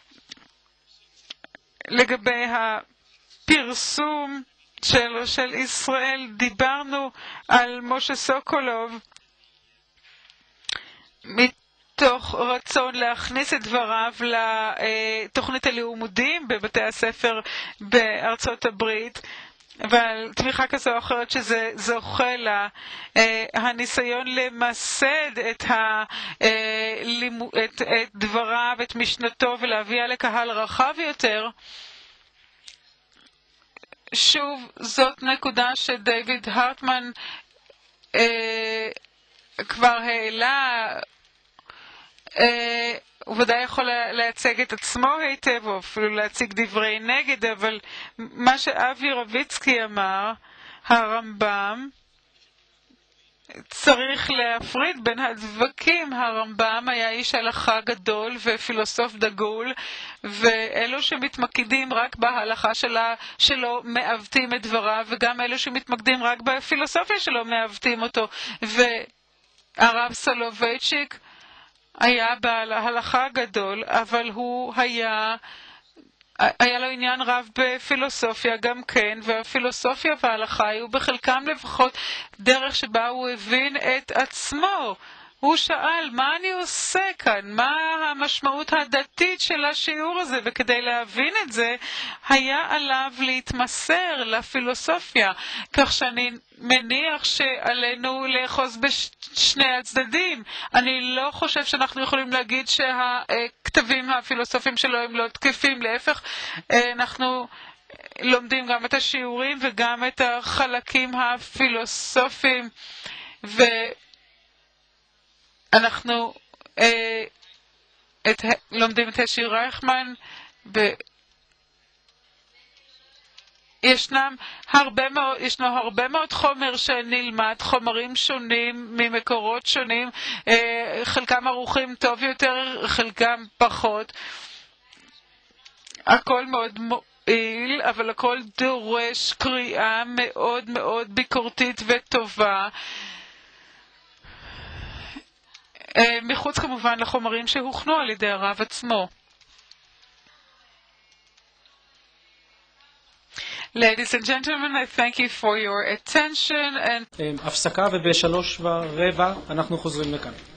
לגבי הפרסום של, של ישראל, דיברנו על משה סוקולוב, מתוך רצון להכניס את דבריו לתוכנית הלימודים בבתי הספר בארצות הברית, אבל תמיכה כזו או אחרת שזה זוכה לה, הניסיון למסד את, ה, את, את דבריו, את משנתו ולהביאה לקהל רחב יותר. שוב, זאת נקודה שדייוויד הרטמן אה, כבר העלה, אה, הוא ודאי יכול להציג את עצמו היטב, או אפילו להציג דברי נגד, אבל מה שאבי רביצקי אמר, הרמב"ם, צריך להפריד בין הדבקים. הרמב"ם היה איש הלכה גדול ופילוסוף דגול, ואלו שמתמקדים רק בהלכה שלה, שלו מעוותים את דבריו, וגם אלו שמתמקדים רק בפילוסופיה שלו מעוותים אותו. והרב סולובייצ'יק היה בעל ההלכה גדול, אבל הוא היה היה לו עניין רב בפילוסופיה גם כן, והפילוסופיה וההלכה היו בחלקם לפחות דרך שבה הוא הבין את עצמו. הוא שאל, מה אני עושה כאן? מה המשמעות הדתית של השיעור הזה? וכדי להבין את זה, היה עליו להתמסר לפילוסופיה. כך שאני מניח שעלינו לאחוז בשני הצדדים. אני לא חושב שאנחנו יכולים להגיד שהכתבים הפילוסופיים שלו הם לא תקפים. להפך, אנחנו לומדים גם את השיעורים וגם את החלקים הפילוסופיים, ו... אנחנו אה, את, לומדים את השיר רייכמן, ב... ישנם הרבה מאוד, ישנו הרבה מאוד חומר שנלמד, חומרים שונים ממקורות שונים, אה, חלקם ערוכים טוב יותר, חלקם פחות. הכל מאוד מועיל, אבל הכל דורש קריאה מאוד מאוד ביקורתית וטובה. מחוץ כמובן לחומרים שהוכנו על ידי הרב עצמו. Ladies and gentlemen, I thank you for your attention and... הפסקה, ובשלוש ורבע אנחנו חוזרים לכאן.